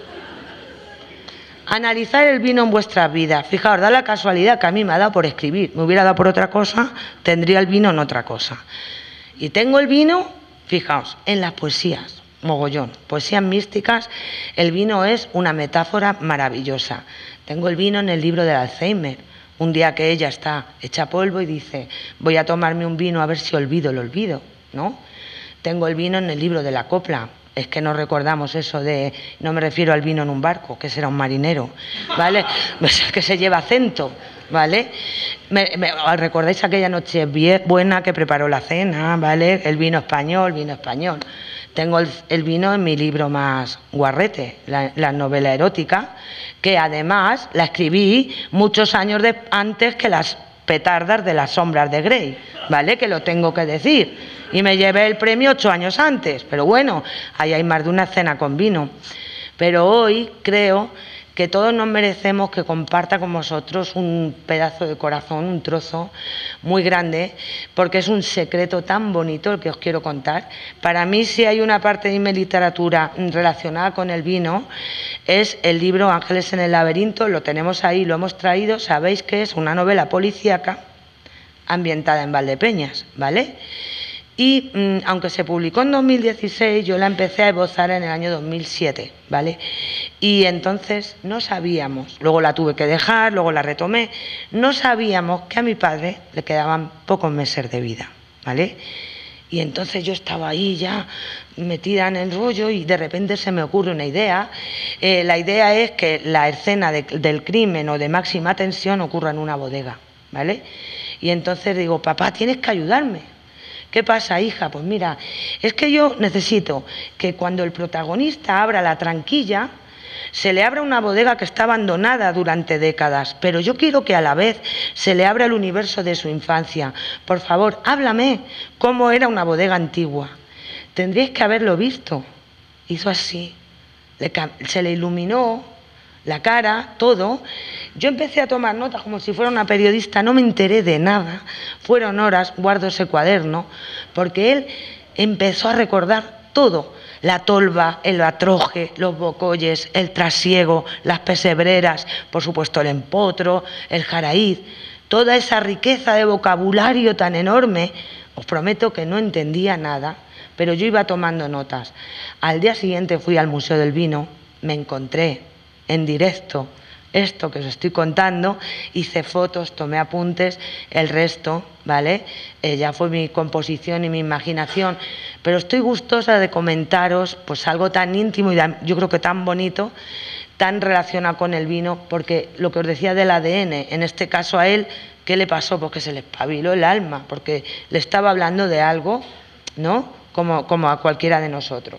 Analizar el vino en vuestras vidas. Fijaos, da la casualidad que a mí me ha dado por escribir. Me hubiera dado por otra cosa, tendría el vino en otra cosa. Y tengo el vino, fijaos, en las poesías, mogollón. Poesías místicas, el vino es una metáfora maravillosa. Tengo el vino en el libro del Alzheimer. Un día que ella está hecha polvo y dice, voy a tomarme un vino a ver si olvido el olvido, ¿no? Tengo el vino en el libro de la copla. Es que no recordamos eso de, no me refiero al vino en un barco, que será un marinero, ¿vale? Que se lleva acento, ¿vale? Me, me, ¿Recordáis aquella noche buena que preparó la cena, ¿vale? El vino español, vino español. Tengo el, el vino en mi libro más guarrete, la, la novela erótica, que además la escribí muchos años de, antes que las petardas de las sombras de Grey, ¿vale? Que lo tengo que decir. Y me llevé el premio ocho años antes, pero bueno, ahí hay más de una cena con vino. Pero hoy creo que todos nos merecemos que comparta con vosotros un pedazo de corazón, un trozo muy grande, porque es un secreto tan bonito el que os quiero contar. Para mí, si hay una parte de mi literatura relacionada con el vino, es el libro Ángeles en el laberinto. Lo tenemos ahí, lo hemos traído. Sabéis que es una novela policíaca ambientada en Valdepeñas, ¿vale? Y mmm, aunque se publicó en dos mil dieciséis, yo la empecé a esbozar en el año dos mil siete, ¿vale? Y entonces no sabíamos, luego la tuve que dejar, luego la retomé, no sabíamos que a mi padre le quedaban pocos meses de vida, ¿vale? Y entonces yo estaba ahí ya metida en el rollo y de repente se me ocurre una idea. Eh, la idea es que la escena de, del crimen o de máxima tensión ocurra en una bodega, ¿vale? Y entonces digo, papá, tienes que ayudarme. ¿Qué pasa, hija? Pues mira, es que yo necesito que cuando el protagonista abra la tranquilla, se le abra una bodega que está abandonada durante décadas, pero yo quiero que a la vez se le abra el universo de su infancia. Por favor, háblame cómo era una bodega antigua. Tendríais que haberlo visto. Hizo así, le, se le iluminó la cara, todo. Yo empecé a tomar notas como si fuera una periodista, no me enteré de nada. Fueron horas, guardo ese cuaderno, porque él empezó a recordar todo. La tolva, el atroje, los bocolles, el trasiego, las pesebreras, por supuesto el empotro, el jaraíz. Toda esa riqueza de vocabulario tan enorme, os prometo que no entendía nada, pero yo iba tomando notas. Al día siguiente fui al Museo del Vino, me encontré en directo esto que os estoy contando, hice fotos, tomé apuntes, el resto, ¿vale? Eh, ya fue mi composición y mi imaginación, pero estoy gustosa de comentaros pues algo tan íntimo y yo creo que tan bonito, tan relacionado con el vino, porque lo que os decía del A D N, en este caso a él, ¿qué le pasó? Porque se le espabiló el alma, porque le estaba hablando de algo, ¿no? Como, como a cualquiera de nosotros.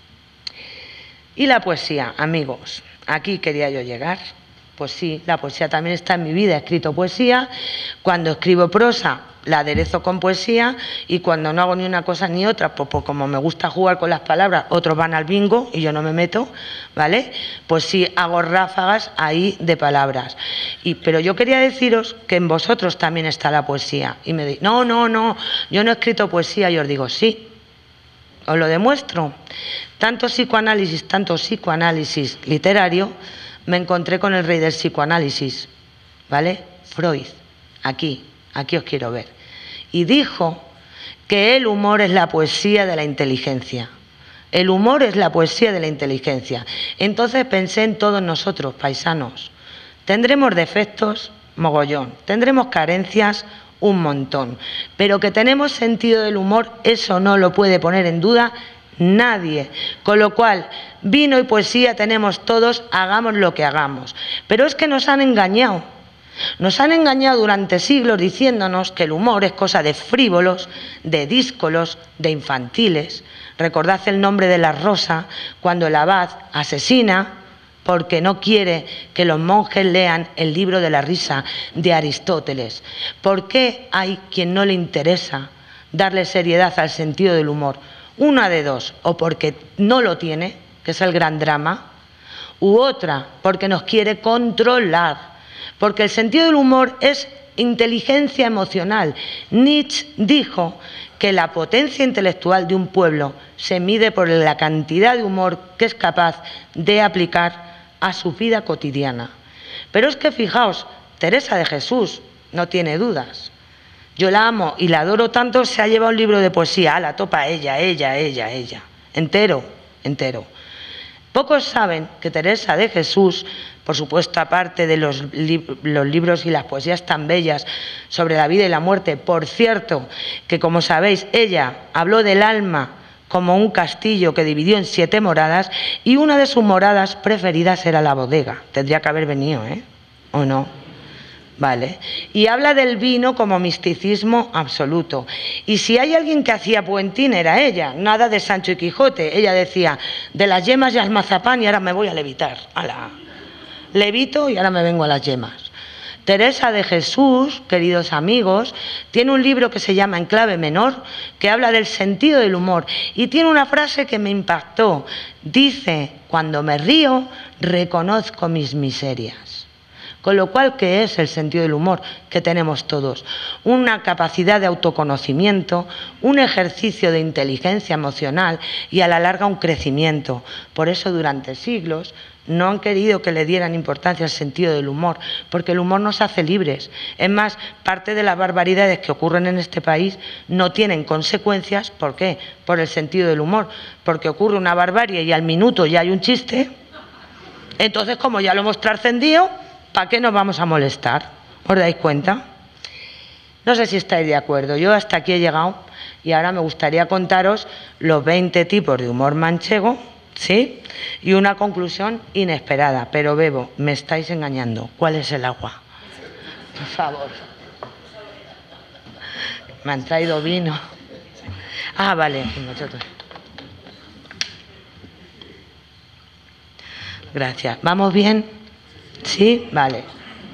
Y la poesía, amigos, aquí quería yo llegar. Pues sí, la poesía también está en mi vida. He escrito poesía, cuando escribo prosa la aderezo con poesía y cuando no hago ni una cosa ni otra, pues, pues como me gusta jugar con las palabras, otros van al bingo y yo no me meto, ¿vale? Pues sí, hago ráfagas ahí de palabras. Y, pero yo quería deciros que en vosotros también está la poesía. Y me dice, no, no, no, yo no he escrito poesía. Y os digo, sí, os lo demuestro. Tanto psicoanálisis, tanto psicoanálisis literario, me encontré con el rey del psicoanálisis, ¿vale? Freud, aquí, aquí os quiero ver. Y dijo que el humor es la poesía de la inteligencia. El humor es la poesía de la inteligencia. Entonces pensé en todos nosotros, paisanos. Tendremos defectos, mogollón. Tendremos carencias, un montón. Pero que tenemos sentido del humor, eso no lo puede poner en duda nadie. Con lo cual, vino y poesía tenemos todos, hagamos lo que hagamos. Pero es que nos han engañado. Nos han engañado durante siglos diciéndonos que el humor es cosa de frívolos, de díscolos, de infantiles. Recordad el nombre de la rosa, cuando el abad asesina, porque no quiere que los monjes lean el libro de la risa de Aristóteles. ¿Por qué hay quien no le interesa darle seriedad al sentido del humor? Una de dos, o porque no lo tiene, que es el gran drama, u otra, porque nos quiere controlar, porque el sentido del humor es inteligencia emocional. Nietzsche dijo que la potencia intelectual de un pueblo se mide por la cantidad de humor que es capaz de aplicar a su vida cotidiana. Pero es que fijaos, Teresa de Jesús no tiene dudas. Yo la amo y la adoro tanto, se ha llevado un libro de poesía, a la topa ella, ella, ella, ella, entero, entero. Pocos saben que Teresa de Jesús, por supuesto, aparte de los, li los libros y las poesías tan bellas sobre la vida y la muerte, por cierto, que como sabéis, ella habló del alma como un castillo que dividió en siete moradas, y una de sus moradas preferidas era la bodega. Tendría que haber venido, ¿eh? ¿O no? Vale. Y habla del vino como misticismo absoluto. Y si hay alguien que hacía puentín era ella, nada de Sancho y Quijote. Ella decía, de las yemas ya al mazapán y ahora me voy a levitar. Ala. Levito y ahora me vengo a las yemas. Teresa de Jesús, queridos amigos, tiene un libro que se llama En clave menor, que habla del sentido del humor, y tiene una frase que me impactó. Dice, cuando me río, reconozco mis miserias. Con lo cual, ¿qué es el sentido del humor que tenemos todos? Una capacidad de autoconocimiento, un ejercicio de inteligencia emocional y a la larga un crecimiento. Por eso durante siglos no han querido que le dieran importancia al sentido del humor, porque el humor nos hace libres. Es más, parte de las barbaridades que ocurren en este país no tienen consecuencias. ¿Por qué? Por el sentido del humor. Porque ocurre una barbarie y al minuto ya hay un chiste. Entonces, como ya lo hemos trascendido, ¿para qué nos vamos a molestar? ¿Os dais cuenta? No sé si estáis de acuerdo. Yo hasta aquí he llegado y ahora me gustaría contaros los veinte tipos de humor manchego, ¿sí? Y una conclusión inesperada. Pero bebo, me estáis engañando. ¿Cuál es el agua? Por favor. Me han traído vino. Ah, vale. Gracias. ¿Vamos bien? ¿Sí? Vale.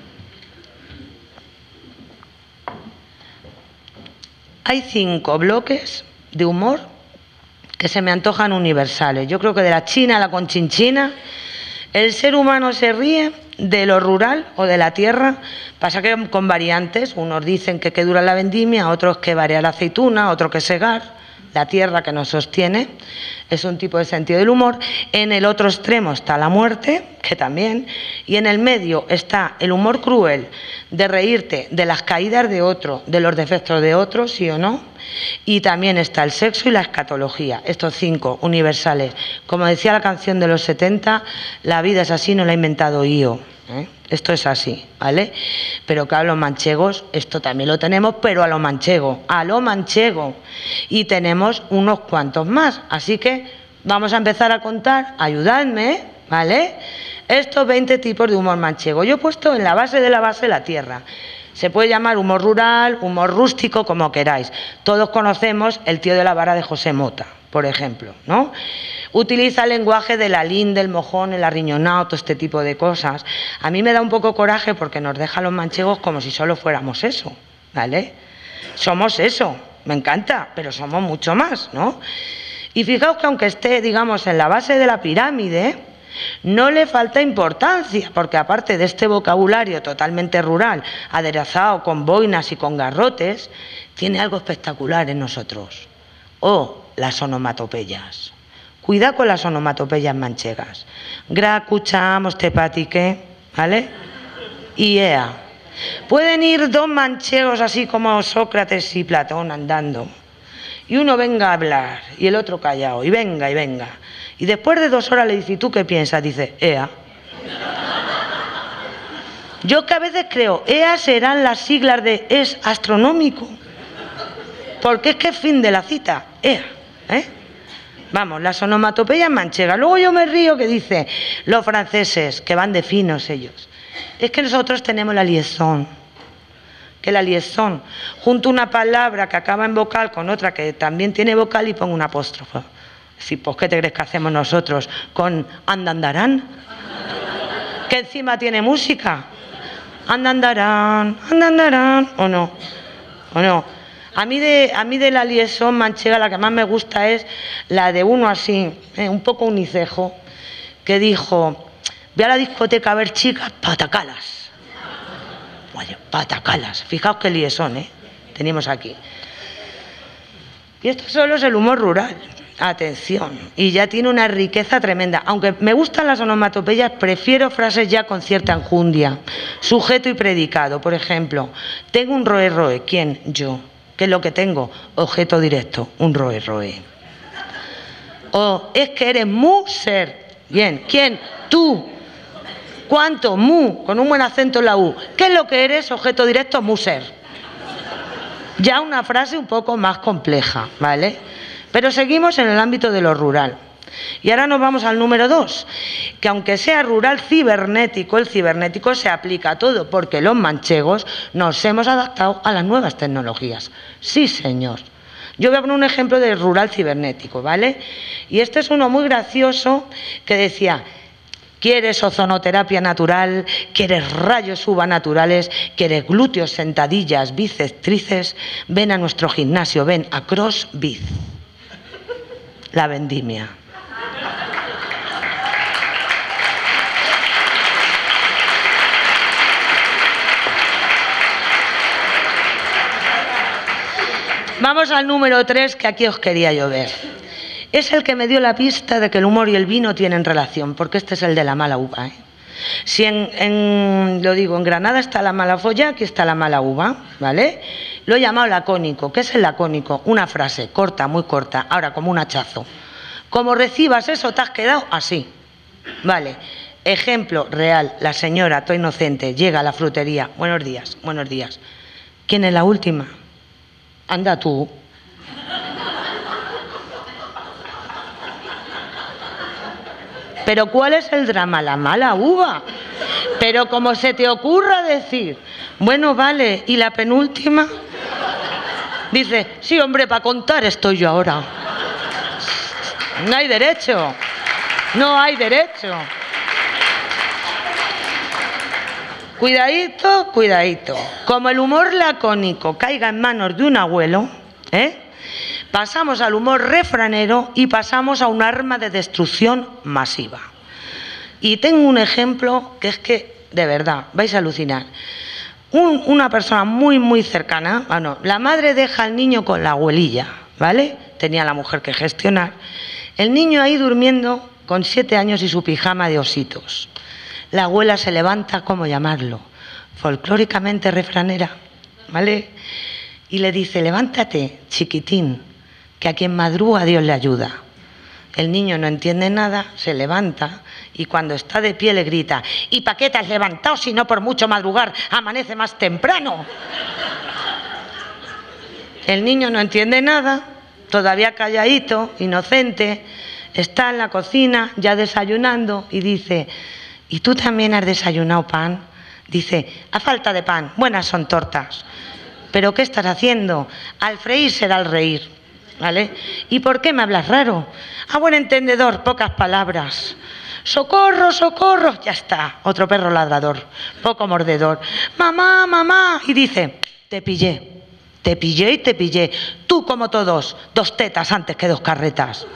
Hay cinco bloques de humor que se me antojan universales. Yo creo que de la China a la conchinchina, el ser humano se ríe de lo rural o de la tierra. Pasa que con variantes, unos dicen que que dura la vendimia, otros que varía la aceituna, otros que segar. La tierra que nos sostiene es un tipo de sentido del humor. En el otro extremo está la muerte, que también, y en el medio está el humor cruel, de reírte de las caídas de otro, de los defectos de otro, sí o no, y también está el sexo y la escatología, estos cinco universales. Como decía la canción de los setenta, la vida es así, no la ha inventado yo. ¿Eh? Esto es así, ¿vale? Pero claro, los manchegos, esto también lo tenemos, pero a lo manchego, a lo manchego. Y tenemos unos cuantos más. Así que vamos a empezar a contar, ayudadme, ¿vale? Estos veinte tipos de humor manchego. Yo he puesto en la base de la base la tierra. Se puede llamar humor rural, humor rústico, como queráis. Todos conocemos el tío de la vara de José Mota, por ejemplo, ¿no? Utiliza el lenguaje de la linde, el mojón, el arriñonado, todo este tipo de cosas. A mí me da un poco coraje porque nos deja a los manchegos como si solo fuéramos eso, ¿vale? Somos eso, me encanta, pero somos mucho más, ¿no? Y fijaos que aunque esté, digamos, en la base de la pirámide, no le falta importancia, porque aparte de este vocabulario totalmente rural, aderezado con boinas y con garrotes, tiene algo espectacular en nosotros. O las onomatopeyas. Cuidado con las onomatopeyas manchegas. Gra, cuchamos, te patique, ¿vale? Y ea. Pueden ir dos manchegos así como Sócrates y Platón andando. Y uno venga a hablar y el otro callado. Y venga, y venga. Y después de dos horas le dice, ¿y tú qué piensas? Dice, ea. Yo que a veces creo, ea serán las siglas de es astronómico. Porque es que es fin de la cita. Ea, ¿eh? Vamos, las onomatopeyas manchegas. Luego yo me río que dice los franceses, que van de finos ellos. Es que nosotros tenemos la liaison. Que la liaison, junto una palabra que acaba en vocal con otra que también tiene vocal y pongo un apóstrofo. Sí, pues ¿qué te crees que hacemos nosotros con andandarán? que encima tiene música. Andandarán, andandarán, o no, o no. A mí de, a mí de la liaison manchega la que más me gusta es la de uno así, eh, un poco unicejo, que dijo, voy a la discoteca a ver chicas patacalas. Oye, patacalas, fijaos qué liaison, ¿eh? Tenemos aquí. Y esto solo es el humor rural. Atención, y ya tiene una riqueza tremenda. Aunque me gustan las onomatopeyas, prefiero frases ya con cierta enjundia. Sujeto y predicado, por ejemplo. Tengo un roe roe. ¿Quién? Yo. ¿Qué es lo que tengo? Objeto directo, un roe roe. O es que eres mu ser. Bien, ¿quién? Tú. ¿Cuánto? Mu, con un buen acento en la U. ¿Qué es lo que eres? Objeto directo, mu ser. Ya una frase un poco más compleja, ¿vale? Pero seguimos en el ámbito de lo rural. Y ahora nos vamos al número dos, que aunque sea rural cibernético, el cibernético se aplica a todo, porque los manchegos nos hemos adaptado a las nuevas tecnologías. Sí, señor. Yo voy a poner un ejemplo de rural cibernético, ¿vale? Y este es uno muy gracioso que decía, ¿quieres ozonoterapia natural? ¿Quieres rayos uva naturales? ¿Quieres glúteos, sentadillas, bíceps, tríceps? Ven a nuestro gimnasio, ven a CrossBiz. La vendimia. Vamos al número tres, que aquí os quería yo ver. Es el que me dio la pista de que el humor y el vino tienen relación, porque este es el de la mala uva, ¿eh? Si en, en, lo digo, en Granada está la mala folla, aquí está la mala uva, ¿vale? Lo he llamado lacónico. ¿Qué es el lacónico? Una frase corta, muy corta, ahora como un hachazo. Como recibas eso, te has quedado así, ¿vale? Ejemplo real, la señora, todo inocente, llega a la frutería. Buenos días, buenos días. ¿Quién es la última? Anda tú. Pero ¿cuál es el drama? La mala uva. Pero como se te ocurra decir, bueno, vale, ¿y la penúltima? Dice, sí, hombre, para contar estoy yo ahora. No hay derecho. No hay derecho. Cuidadito, cuidadito. Como el humor lacónico caiga en manos de un abuelo, ¿eh? Pasamos al humor refranero y pasamos a un arma de destrucción masiva. Y tengo un ejemplo que es que, de verdad, vais a alucinar. Un, una persona muy, muy cercana, bueno, la madre deja al niño con la abuelilla, ¿vale? Tenía la mujer que gestionar. El niño ahí durmiendo con siete años y su pijama de ositos. La abuela se levanta, ¿cómo llamarlo? Folclóricamente refranera, ¿vale? Y le dice, levántate, chiquitín, que a quien madruga Dios le ayuda. El niño no entiende nada, se levanta y cuando está de pie le grita, ¿y pa' qué te has levantado si no por mucho madrugar amanece más temprano? El niño no entiende nada, todavía calladito, inocente, está en la cocina ya desayunando y dice, ¿y tú también has desayunado pan? Dice, a falta de pan, buenas son tortas. ¿Pero qué estás haciendo? Al freír será al reír, ¿vale? ¿Y por qué me hablas raro? A buen entendedor, pocas palabras. ¡Socorro, socorro! Ya está, otro perro ladrador, poco mordedor. ¡Mamá, mamá! Y dice, te pillé, te pillé y te pillé. Tú como todos, dos tetas antes que dos carretas.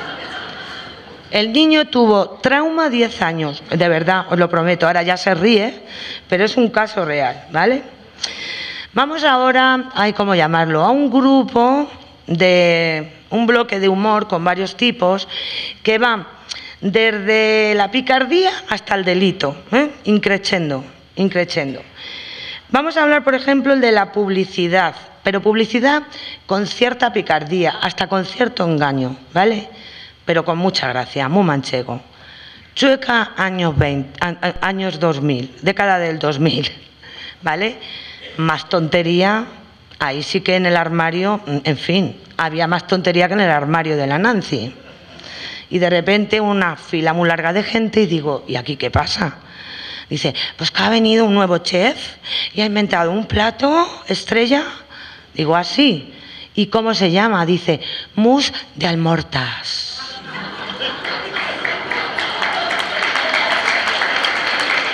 El niño tuvo trauma diez años, de verdad, os lo prometo. Ahora ya se ríe, pero es un caso real, ¿vale? Vamos ahora, ay, ¿cómo llamarlo? A un grupo de un bloque de humor con varios tipos que va desde la picardía hasta el delito, ¿eh? Increchendo, increchendo. Vamos a hablar, por ejemplo, el de la publicidad, pero publicidad con cierta picardía, hasta con cierto engaño, ¿vale? Pero con mucha gracia, muy manchego. Chueca, años, veinte, años dos mil, década del dos mil, ¿vale? Más tontería, ahí sí que en el armario, en fin, había más tontería que en el armario de la Nancy. Y de repente una fila muy larga de gente y digo, ¿y aquí qué pasa? Dice, pues que ha venido un nuevo chef y ha inventado un plato estrella. Digo, así. ¿Y cómo se llama? Dice, mousse de almortas.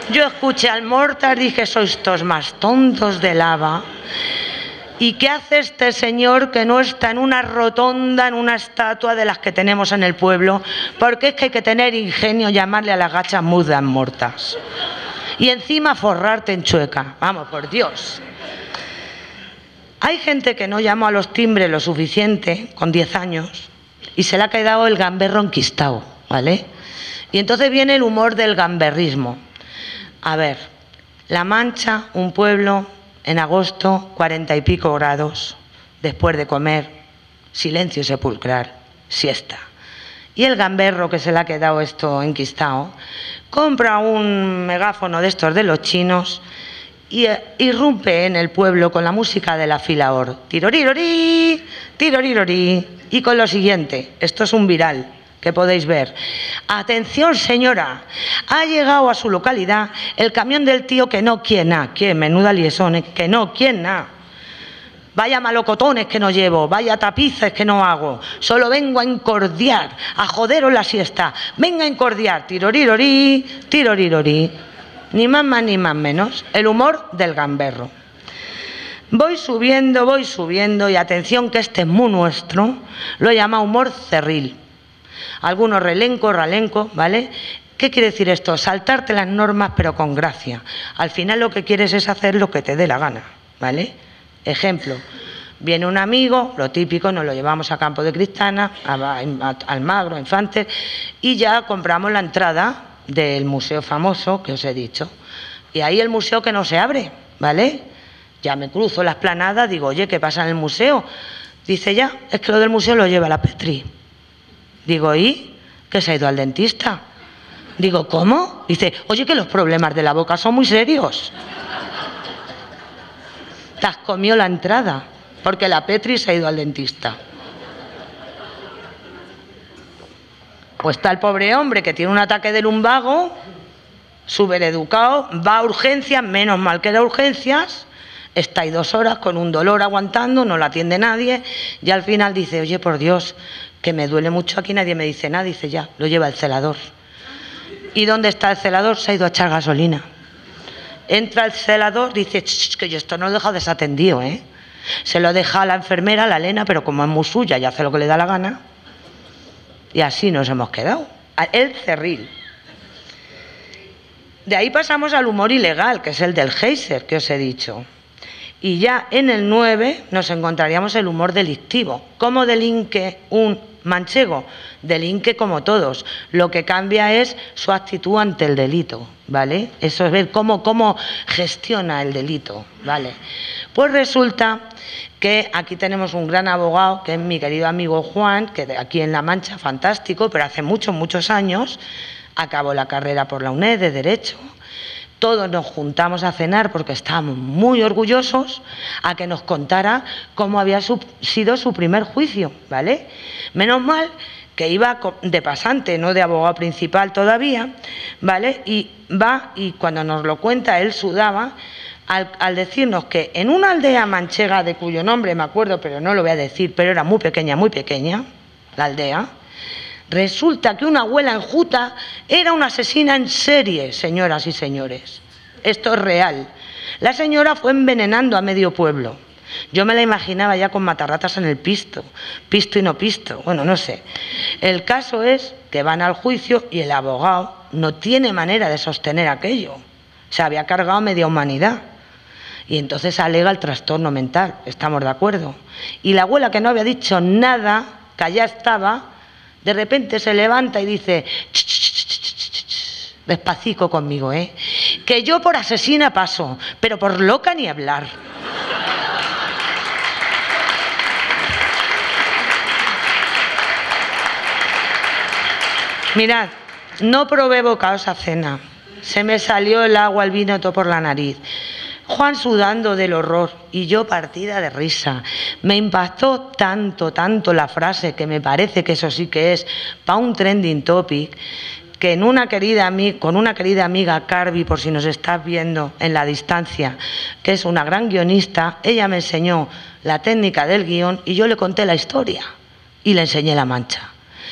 Yo escuché al Mortas, dije, sois todos más tontos de lava. ¿Y qué hace este señor que no está en una rotonda, en una estatua de las que tenemos en el pueblo? Porque es que hay que tener ingenio llamarle a las gachas mudas mortas. Y encima forrarte en chueca. Vamos, por Dios. Hay gente que no llamó a los timbres lo suficiente, con diez años, y se le ha quedado el gamberro enquistado, ¿vale? Y entonces viene el humor del gamberrismo. A ver, La Mancha, un pueblo, en agosto, cuarenta y pico grados, después de comer, silencio sepulcral, siesta. Y el gamberro que se le ha quedado esto enquistado, compra un megáfono de estos de los chinos y irrumpe en el pueblo con la música de la Filaor. Tirorirori, tirorirori. Y con lo siguiente, esto es un viral que podéis ver. Atención, señora, ha llegado a su localidad el camión del tío que no quién ha, que menuda liaison, que no quién ha. Vaya malocotones que no llevo, vaya tapices que no hago, solo vengo a encordiar, a joderos la siesta, venga a encordiar, tirorirori, tirorirori. Ni más más ni más menos, el humor del gamberro. Voy subiendo, voy subiendo y atención que este es muy nuestro, lo llama humor cerril. Algunos relenco, ralenco, ¿vale? ¿Qué quiere decir esto? Saltarte las normas pero con gracia. Al final lo que quieres es hacer lo que te dé la gana, ¿vale? Ejemplo, viene un amigo, lo típico, nos lo llevamos a Campo de Cristana, a, a, a Almagro, a Infantes, y ya compramos la entrada del museo famoso que os he dicho. Y ahí el museo que no se abre, ¿vale? Ya me cruzo la explanada, digo, oye, ¿qué pasa en el museo? Dice, ya, es que lo del museo lo lleva la Petri. Digo, ¿y? Que se ha ido al dentista. Digo, ¿cómo? Dice, oye, que los problemas de la boca son muy serios. Te has comido la entrada, porque la Petri se ha ido al dentista. Pues está el pobre hombre que tiene un ataque de lumbago, súper educado, va a urgencias, menos mal que era urgencias, está ahí dos horas con un dolor aguantando, no lo atiende nadie, y al final dice, oye, por Dios, que me duele mucho aquí, nadie me dice nada, dice, ya, lo lleva el celador. ¿Y dónde está el celador? Se ha ido a echar gasolina. Entra el celador, dice, que yo esto no lo he dejado desatendido, ¿eh? Se lo deja a la enfermera, la Elena, pero como es muy suya y hace lo que le da la gana. Y así nos hemos quedado. El cerril. De ahí pasamos al humor ilegal, que es el del geyser, que os he dicho. Y ya en el nueve nos encontraríamos el humor delictivo. ¿Cómo delinque un manchego? Delinque como todos. Lo que cambia es su actitud ante el delito, ¿vale? Eso es ver cómo, cómo gestiona el delito, ¿vale? Pues resulta que aquí tenemos un gran abogado, que es mi querido amigo Juan, que de aquí en La Mancha, fantástico, pero hace muchos, muchos años acabó la carrera por la UNED de Derecho. Todos nos juntamos a cenar porque estábamos muy orgullosos a que nos contara cómo había su, sido su primer juicio, ¿vale? Menos mal que iba de pasante, no de abogado principal todavía, ¿vale? Y va, y cuando nos lo cuenta, él sudaba al, al decirnos que en una aldea manchega, de cuyo nombre me acuerdo, pero no lo voy a decir, pero era muy pequeña, muy pequeña, la aldea, resulta que una abuela enjuta era una asesina en serie, señoras y señores. Esto es real. La señora fue envenenando a medio pueblo. Yo me la imaginaba ya con matarratas en el pisto, pisto y no pisto, bueno, no sé. El caso es que van al juicio y el abogado no tiene manera de sostener aquello. Se había cargado a media humanidad. Y entonces alega el trastorno mental, estamos de acuerdo. Y la abuela, que no había dicho nada, que allá estaba, de repente se levanta y dice, ch, ch, ch, ch, ch, ch, despacito conmigo, ¿eh? Que yo por asesina paso, pero por loca ni hablar. Mirad, no probé bocado esa cena. Se me salió el agua, el vino, todo por la nariz. Juan sudando del horror y yo partida de risa. Me impactó tanto, tanto la frase, que me parece que eso sí que es para un trending topic, que en una querida, con una querida amiga, Carvi, por si nos estás viendo en la distancia, que es una gran guionista, ella me enseñó la técnica del guión y yo le conté la historia y le enseñé La Mancha.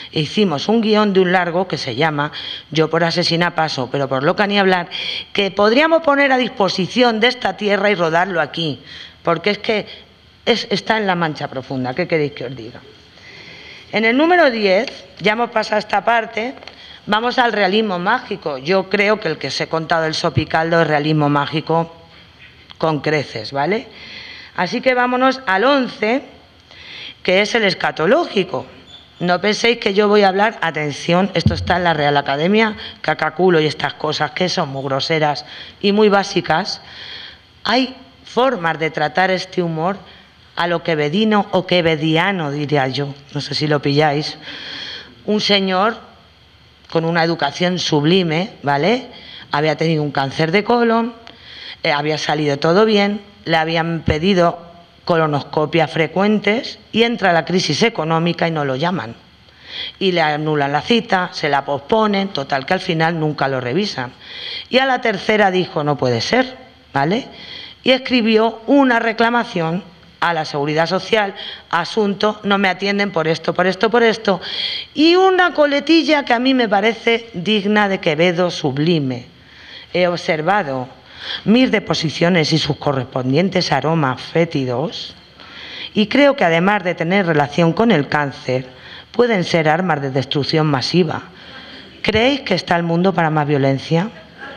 e hicimos un guión de un largo que se llama Yo por asesina paso, pero por loca ni hablar, que podríamos poner a disposición de esta tierra y rodarlo aquí, porque es que es, está en la Mancha Profunda. ¿Qué queréis que os diga? En el número diez, ya hemos pasado esta parte, vamos al realismo mágico. Yo creo que el que os he contado el Sopicaldo es realismo mágico con creces, ¿vale? Así que vámonos al once, que es el escatológico. No penséis que yo voy a hablar, atención, esto está en la Real Academia, cacaculo y estas cosas que son muy groseras y muy básicas. Hay formas de tratar este humor a lo quevedino o quevediano, diría yo, no sé si lo pilláis. Un señor con una educación sublime, ¿vale? Había tenido un cáncer de colon, eh, había salido todo bien, le habían pedido colonoscopias frecuentes y entra la crisis económica y no lo llaman. Y le anulan la cita, se la posponen, total que al final nunca lo revisan. Y a la tercera dijo, no puede ser, ¿vale? Y escribió una reclamación a la Seguridad Social, asunto, no me atienden por esto, por esto, por esto. Y una coletilla que a mí me parece digna de Quevedo sublime. He observado mis deposiciones y sus correspondientes aromas fétidos, y creo que además de tener relación con el cáncer, pueden ser armas de destrucción masiva. ¿Creéis que está el mundo para más violencia?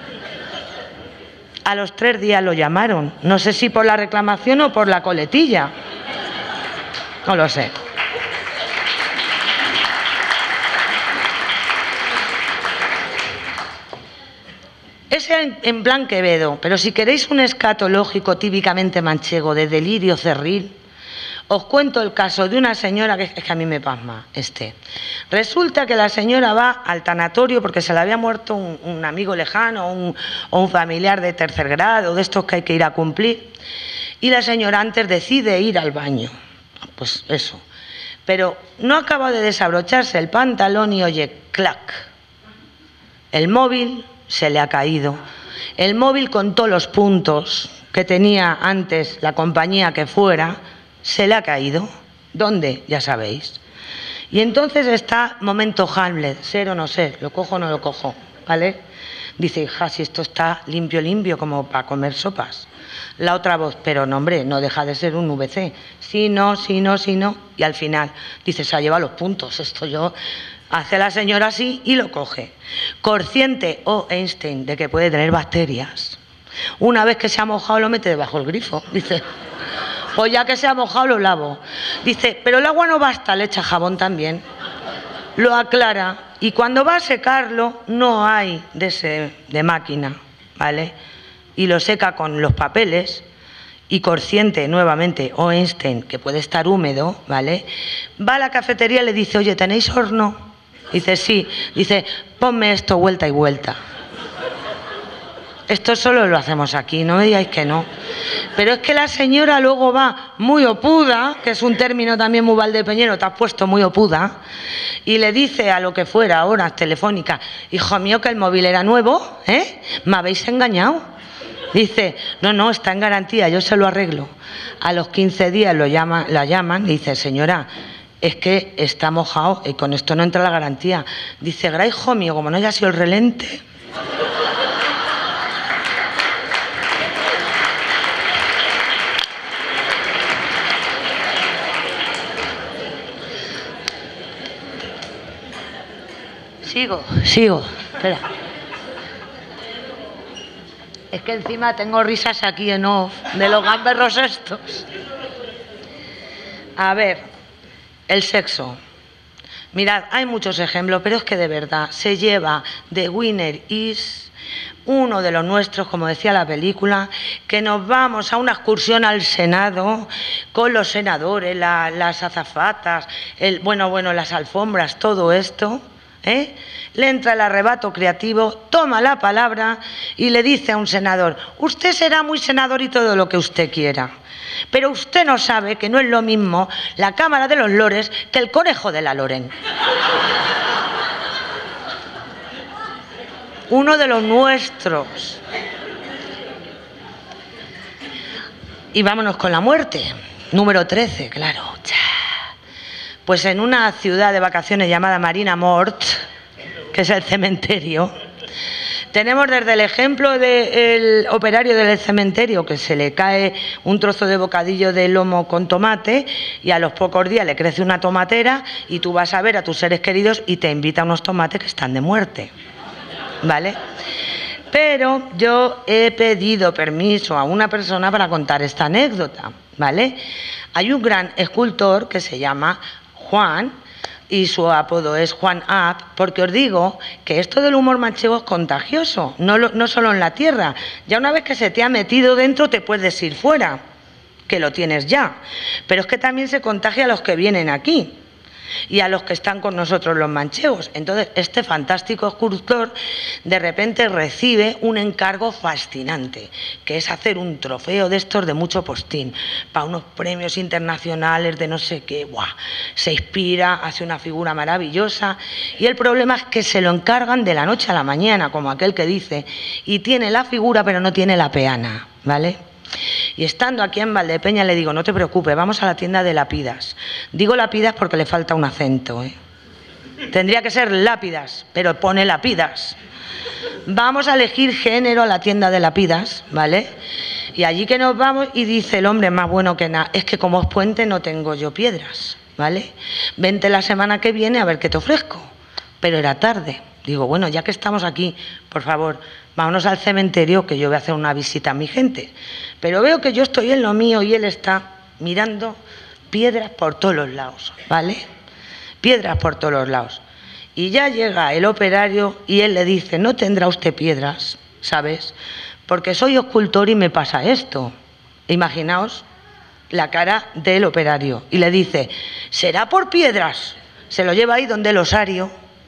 A los tres días lo llamaron, no sé si por la reclamación o por la coletilla, no lo sé. Ese en plan Quevedo, pero si queréis un escatológico típicamente manchego de delirio cerril, os cuento el caso de una señora que es que a mí me pasma este. Resulta que la señora va al tanatorio porque se le había muerto un, un amigo lejano un, o un familiar de tercer grado, de estos que hay que ir a cumplir, y la señora antes decide ir al baño. Pues eso. Pero no acaba de desabrocharse el pantalón y oye, clac. El móvil se le ha caído. El móvil con todos los puntos que tenía antes la compañía que fuera, se le ha caído. ¿Dónde? Ya sabéis. Y entonces está momento Hamlet, ser o no ser, lo cojo o no lo cojo, ¿vale? Dice, hija, si esto está limpio, limpio, como para comer sopas. La otra voz, pero no, hombre, no deja de ser un V C. Sí, no, sí, no, sí, no. Y al final, dice, se ha llevado los puntos. Esto yo... Hace la señora así y lo coge. Consciente o Einstein de que puede tener bacterias. Una vez que se ha mojado lo mete debajo del grifo. Dice, pues ya que se ha mojado lo lavo. Dice, pero el agua no basta, le echa jabón también. Lo aclara y cuando va a secarlo no hay de, ese, de máquina, ¿vale? Y lo seca con los papeles. Y consciente nuevamente o Einstein que puede estar húmedo, ¿vale? Va a la cafetería y le dice, oye, ¿tenéis horno? Dice, sí. Dice, ponme esto vuelta y vuelta. Esto solo lo hacemos aquí, no me digáis que no. Pero es que la señora luego va muy opuda, que es un término también muy valdepeñero, te has puesto muy opuda, y le dice a lo que fuera, ahora telefónica, hijo mío, que el móvil era nuevo, ¿eh? Me habéis engañado. Dice, no, no, está en garantía, yo se lo arreglo. A los quince días lo llama, la llaman y dice, señora, es que está mojado y con esto no entra la garantía. Dice, gra, hijo mío, como no haya sido el relente. Sigo, sigo, espera. Es que encima tengo risas aquí en off de los gamberros estos. A ver, el sexo. Mirad, hay muchos ejemplos, pero es que de verdad se lleva de winner is uno de los nuestros, como decía la película, que nos vamos a una excursión al Senado con los senadores, la, las azafatas, el, bueno, bueno, las alfombras, todo esto. ¿Eh? Le entra el arrebato creativo, toma la palabra y le dice a un senador, usted será muy senador y todo lo que usted quiera, pero usted no sabe que no es lo mismo la Cámara de los Lores que el conejo de la Loren. Uno de los nuestros. Y vámonos con la muerte, número trece, claro. Pues en una ciudad de vacaciones llamada Marina Mort, que es el cementerio, tenemos desde el ejemplo del operario del cementerio que se le cae un trozo de bocadillo de lomo con tomate y a los pocos días le crece una tomatera y tú vas a ver a tus seres queridos y te invita a unos tomates que están de muerte, ¿vale? Pero yo he pedido permiso a una persona para contar esta anécdota, ¿vale? Hay un gran escultor que se llama Juan, y su apodo es Juan Up, porque os digo que esto del humor manchego es contagioso, no, lo, no solo en la tierra. Ya una vez que se te ha metido dentro te puedes ir fuera, que lo tienes ya. Pero es que también se contagia a los que vienen aquí y a los que están con nosotros los manchegos. Entonces este fantástico escultor de repente recibe un encargo fascinante, que es hacer un trofeo de estos de mucho postín, para unos premios internacionales de no sé qué. ¡Buah! Se inspira, hace una figura maravillosa y el problema es que se lo encargan de la noche a la mañana, como aquel que dice, y tiene la figura pero no tiene la peana, ¿vale? Y estando aquí en Valdepeña le digo, no te preocupes, vamos a la tienda de Lápidas. Digo Lápidas porque le falta un acento, ¿eh? Tendría que ser Lápidas, pero pone Lápidas. Vamos a elegir género a la tienda de Lápidas, ¿vale? Y allí que nos vamos y dice el hombre más bueno que nada, es que como es puente no tengo yo piedras, ¿vale? Vente la semana que viene a ver qué te ofrezco. Pero era tarde. Digo, bueno, ya que estamos aquí, por favor, vámonos al cementerio que yo voy a hacer una visita a mi gente. Pero veo que yo estoy en lo mío y él está mirando piedras por todos los lados, ¿vale? Piedras por todos los lados. Y ya llega el operario y él le dice, no tendrá usted piedras, ¿sabes? Porque soy escultor y me pasa esto. Imaginaos la cara del operario. Y le dice, ¿será por piedras? Se lo lleva ahí donde el osario.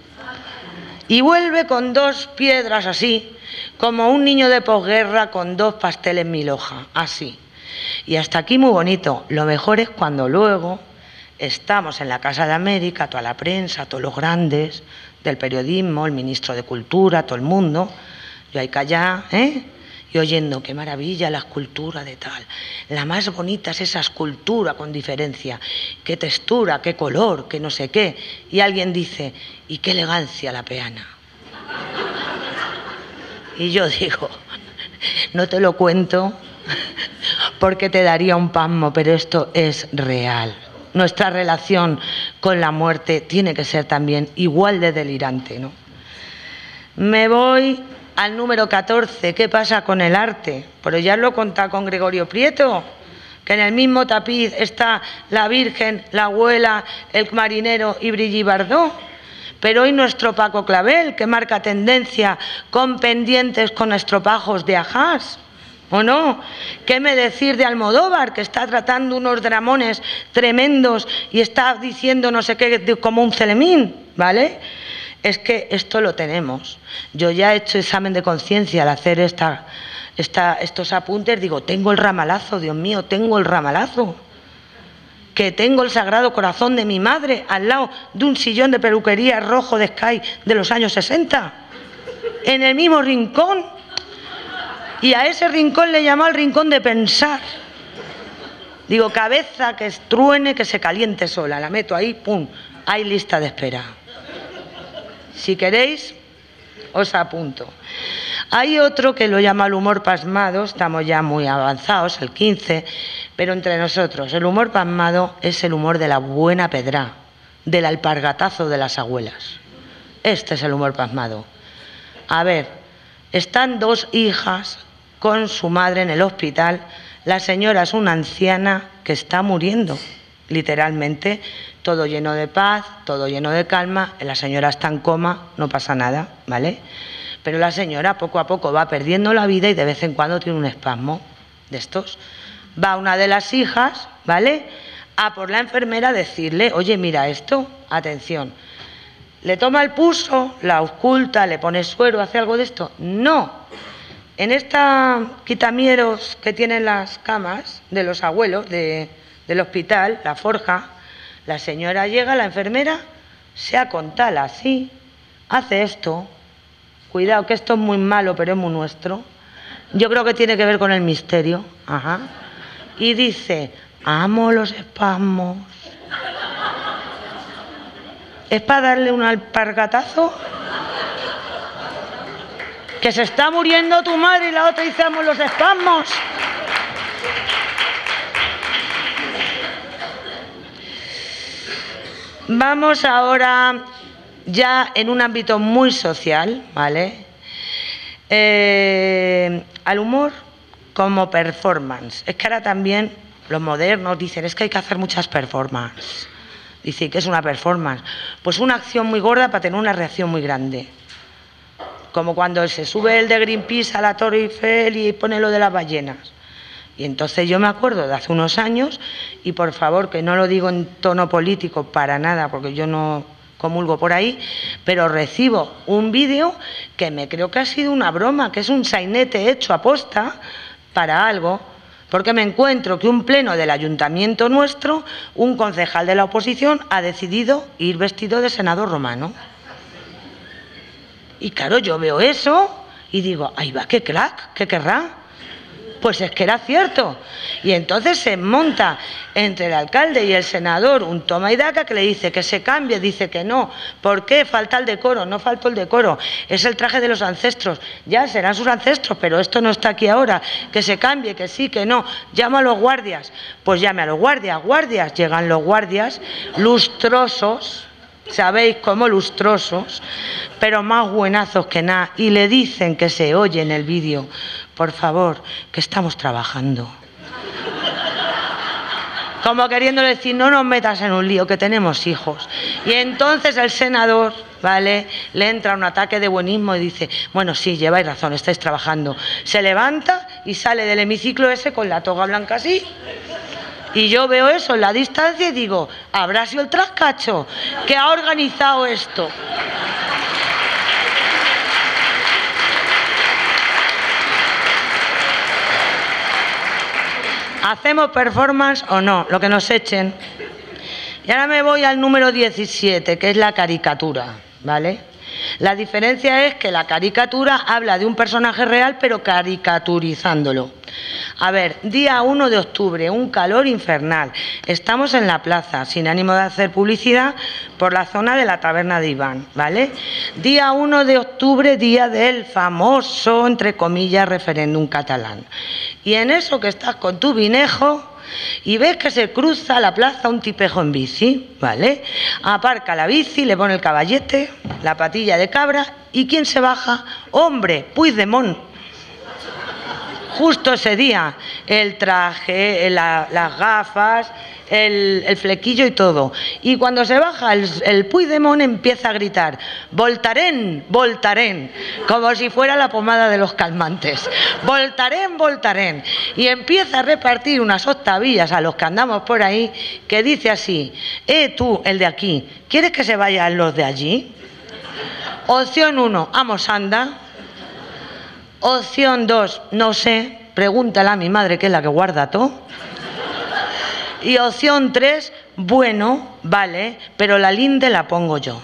Y vuelve con dos piedras así, como un niño de posguerra con dos pasteles mil hoja, así. Y hasta aquí muy bonito. Lo mejor es cuando luego estamos en la Casa de América, toda la prensa, todos los grandes del periodismo, el ministro de Cultura, todo el mundo, yo ahí callada, ¿eh? Y oyendo, qué maravilla la escultura de tal. La más bonita es esa escultura con diferencia. Qué textura, qué color, qué no sé qué. Y alguien dice, y qué elegancia la peana. Y yo digo, no te lo cuento porque te daría un pasmo, pero esto es real. Nuestra relación con la muerte tiene que ser también igual de delirante, ¿no? Me voy al número catorce, ¿qué pasa con el arte? Pero ya lo he contado con Gregorio Prieto, que en el mismo tapiz está la Virgen, la abuela, el marinero y Brigitte Bardot. Pero hoy nuestro Paco Clavel, que marca tendencia con pendientes con estropajos de ajás, ¿o no? ¿Qué me decir de Almodóvar, que está tratando unos dramones tremendos y está diciendo no sé qué como un celemín, ¿vale? Es que esto lo tenemos. Yo ya he hecho examen de conciencia al hacer esta, esta, estos apuntes. Digo, tengo el ramalazo, Dios mío, tengo el ramalazo. Que tengo el Sagrado Corazón de mi madre al lado de un sillón de peluquería rojo de Sky de los años sesenta. En el mismo rincón. Y a ese rincón le llamó el rincón de pensar. Digo, cabeza que truene, que se caliente sola. La meto ahí, pum, hay lista de espera. Si queréis, os apunto. Hay otro que lo llama el humor pasmado, estamos ya muy avanzados, el quince, pero entre nosotros, el humor pasmado es el humor de la buena pedra, del alpargatazo de las abuelas. Este es el humor pasmado. A ver, están dos hijas con su madre en el hospital, la señora es una anciana que está muriendo, literalmente, todo lleno de paz, todo lleno de calma, la señora está en coma, no pasa nada, ¿vale? Pero la señora poco a poco va perdiendo la vida y de vez en cuando tiene un espasmo de estos. Va una de las hijas, ¿vale?, a por la enfermera a decirle, oye, mira esto, atención. ¿Le toma el pulso, la ausculta, le pone suero, hace algo de esto? No. En esta quitamieros que tienen las camas de los abuelos de, del hospital, la forja, la señora llega, la enfermera, se acontala así, hace esto. Cuidado, que esto es muy malo, pero es muy nuestro. Yo creo que tiene que ver con el misterio. Ajá. Y dice, amo los espasmos. ¿Es para darle un alpargatazo? Que se está muriendo tu madre y la otra hicimos los espasmos. Vamos ahora ya en un ámbito muy social, ¿vale? Eh, al humor como performance. Es que ahora también los modernos dicen, es que hay que hacer muchas performances. Dice, ¿qué es una performance? Pues una acción muy gorda para tener una reacción muy grande. Como cuando se sube el de Greenpeace a la Torre Eiffel y pone lo de las ballenas. Y entonces yo me acuerdo de hace unos años, y por favor, que no lo digo en tono político para nada, porque yo no comulgo por ahí, pero recibo un vídeo que me creo que ha sido una broma, que es un sainete hecho a posta para algo, porque me encuentro que un pleno del ayuntamiento nuestro, un concejal de la oposición ha decidido ir vestido de senador romano. Y claro, yo veo eso y digo, ahí va, qué crack, ¿qué querrá? Pues es que era cierto. Y entonces se monta entre el alcalde y el senador un toma y daca que le dice que se cambie, dice que no. ¿Por qué? Falta el decoro. No faltó el decoro. Es el traje de los ancestros. Ya serán sus ancestros, pero esto no está aquí ahora. Que se cambie, que sí, que no. Llama a los guardias. Pues llame a los guardias. Guardias. Llegan los guardias lustrosos. ¿Sabéis cómo lustrosos? Pero más buenazos que nada. Y le dicen que se oye en el vídeo, por favor, que estamos trabajando. Como queriéndole decir, no nos metas en un lío, que tenemos hijos. Y entonces el senador, ¿vale?, le entra un ataque de buenismo y dice, bueno, sí, lleváis razón, estáis trabajando. Se levanta y sale del hemiciclo ese con la toga blanca así. Y yo veo eso en la distancia y digo, ¿habrá sido el trascacho que ha organizado esto? ¿Hacemos performance o no? Lo que nos echen. Y ahora me voy al número diecisiete, que es la caricatura, ¿vale? La diferencia es que la caricatura habla de un personaje real, pero caricaturizándolo. A ver, día uno de octubre, un calor infernal. Estamos en la plaza, sin ánimo de hacer publicidad, por la zona de la taberna de Iván, ¿vale? Día uno de octubre, día del famoso, entre comillas, referéndum catalán. Y en eso que estás con tu vinejo y ves que se cruza la plaza un tipejo en bici, ¿vale? Aparca la bici, le pone el caballete, la patilla de cabra, ¿y quién se baja? ¡Hombre, Puigdemont! Justo ese día, el traje, la, las gafas, el, el flequillo y todo. Y cuando se baja el, el Puigdemont empieza a gritar, voltarén, voltarén, como si fuera la pomada de los calmantes. Voltarén, voltarén. Y empieza a repartir unas octavillas a los que andamos por ahí, que dice así, eh tú, el de aquí, ¿quieres que se vayan los de allí? Opción uno, vamos, anda. Opción dos, no sé, pregúntale a mi madre, que es la que guarda todo. Y opción tres, bueno, vale, pero la linde la pongo yo.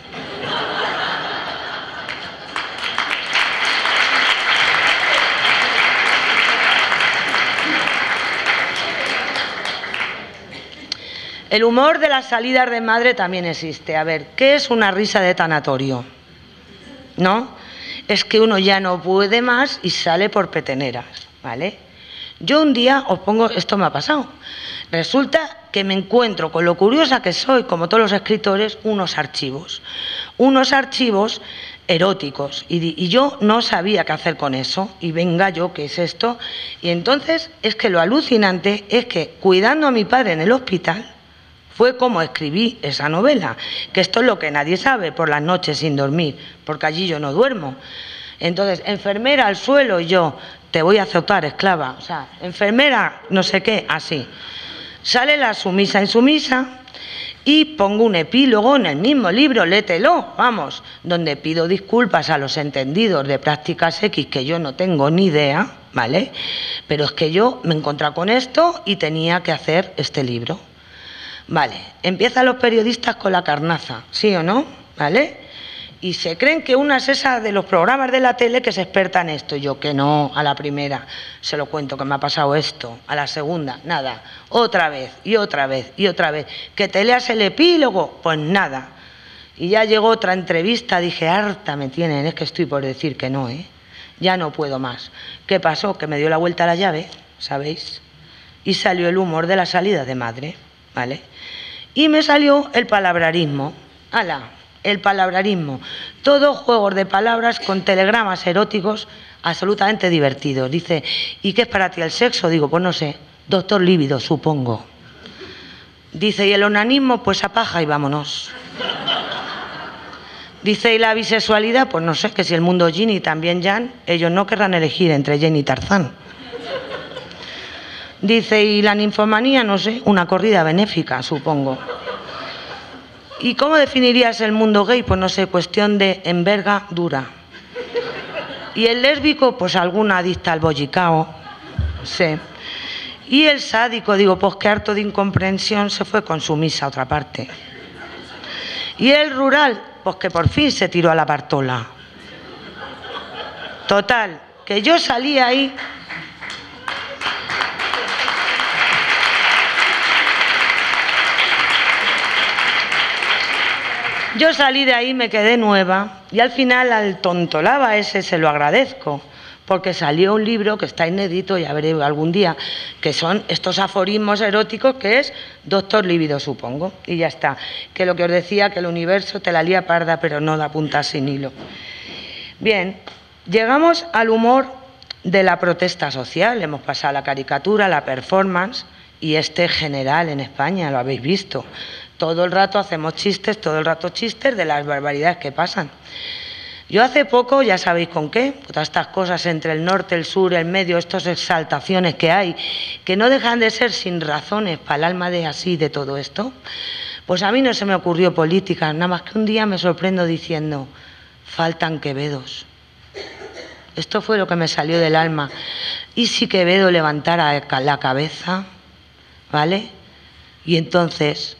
El humor de las salidas de madre también existe. A ver, ¿qué es una risa de tanatorio? ¿No? Es que uno ya no puede más y sale por peteneras, ¿vale? Yo un día os pongo, esto me ha pasado, resulta que me encuentro, con lo curiosa que soy, como todos los escritores, unos archivos, unos archivos eróticos, y, y yo no sabía qué hacer con eso, y venga yo, ¿qué es esto? Y entonces es que lo alucinante es que, cuidando a mi padre en el hospital, fue como escribí esa novela, que esto es lo que nadie sabe por las noches sin dormir, porque allí yo no duermo. Entonces, enfermera al suelo y yo, te voy a azotar, esclava. O sea, enfermera, no sé qué, así. Sale la sumisa insumisa y pongo un epílogo en el mismo libro, léetelo, vamos, donde pido disculpas a los entendidos de prácticas X, que yo no tengo ni idea, ¿vale? Pero es que yo me encontré con esto y tenía que hacer este libro. Vale, empiezan los periodistas con la carnaza, ¿sí o no? ¿Vale? Y se creen que una es esa de los programas de la tele que se experta en esto. Y yo, que no, a la primera se lo cuento que me ha pasado esto, a la segunda, nada, otra vez y otra vez y otra vez. ¿Que te leas el epílogo? Pues nada. Y ya llegó otra entrevista, dije, harta me tienen, es que estoy por decir que no, ¿eh? Ya no puedo más. ¿Qué pasó? Que me dio la vuelta a la llave, ¿sabéis? Y salió el humor de la salida de madre, ¿vale? Y me salió el palabrarismo. ¡Hala! El palabrarismo. Todos juegos de palabras con telegramas eróticos absolutamente divertidos. Dice, ¿y qué es para ti el sexo? Digo, pues no sé, doctor lívido, supongo. Dice, ¿y el onanismo? Pues a paja y vámonos. Dice, ¿y la bisexualidad? Pues no sé, que si el mundo Yin y también Jan, ellos no querrán elegir entre Jen y Tarzán. Dice, ¿y la ninfomanía? No sé, una corrida benéfica, supongo. ¿Y cómo definirías el mundo gay? Pues no sé, cuestión de envergadura. ¿Y el lésbico? Pues alguna adicta al bollicao, sí. Y el sádico, digo, pues que harto de incomprensión se fue con su misa a otra parte. Y el rural, pues que por fin se tiró a la Bartola. Total, que yo salí ahí... Yo salí de ahí, me quedé nueva y al final al tontolaba ese se lo agradezco, porque salió un libro que está inédito, ya veré algún día, que son estos aforismos eróticos, que es Doctor Lívido, supongo, y ya está. Que lo que os decía, que el universo te la lía parda, pero no da punta sin hilo. Bien, llegamos al humor de la protesta social, hemos pasado a la caricatura, la performance y este general en España, lo habéis visto. Todo el rato hacemos chistes, todo el rato chistes de las barbaridades que pasan. Yo hace poco, ya sabéis con qué, todas estas cosas entre el norte, el sur, el medio, estas exaltaciones que hay, que no dejan de ser sin razones para el alma de así de todo esto, pues a mí no se me ocurrió política, nada más que un día me sorprendo diciendo, faltan Quevedos. Esto fue lo que me salió del alma. ¿Y si Quevedo levantara la cabeza? ¿Vale? Y entonces...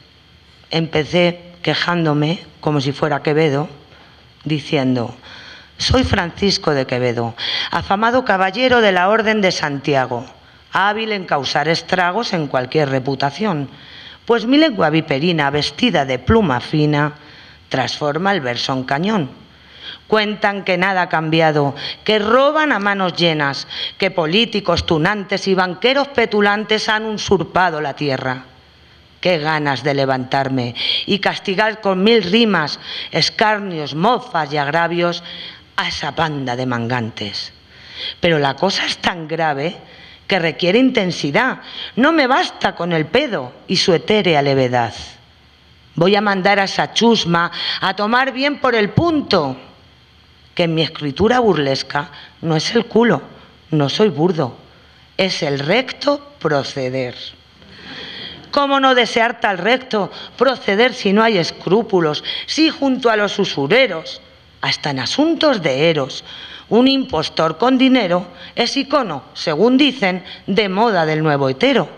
empecé quejándome, como si fuera Quevedo, diciendo, soy Francisco de Quevedo, afamado caballero de la Orden de Santiago, hábil en causar estragos en cualquier reputación, pues mi lengua viperina, vestida de pluma fina, transforma el verso en cañón. Cuentan que nada ha cambiado, que roban a manos llenas, que políticos tunantes y banqueros petulantes han usurpado la tierra. Qué ganas de levantarme y castigar con mil rimas, escarnios, mofas y agravios a esa banda de mangantes. Pero la cosa es tan grave que requiere intensidad. No me basta con el pedo y su etérea levedad. Voy a mandar a esa chusma a tomar bien por el punto, que en mi escritura burlesca no es el culo, no soy burdo, es el recto proceder. ¿Cómo no desear tal recto proceder si no hay escrúpulos, si junto a los usureros, hasta en asuntos de eros, un impostor con dinero es icono, según dicen, de moda del nuevo hetero?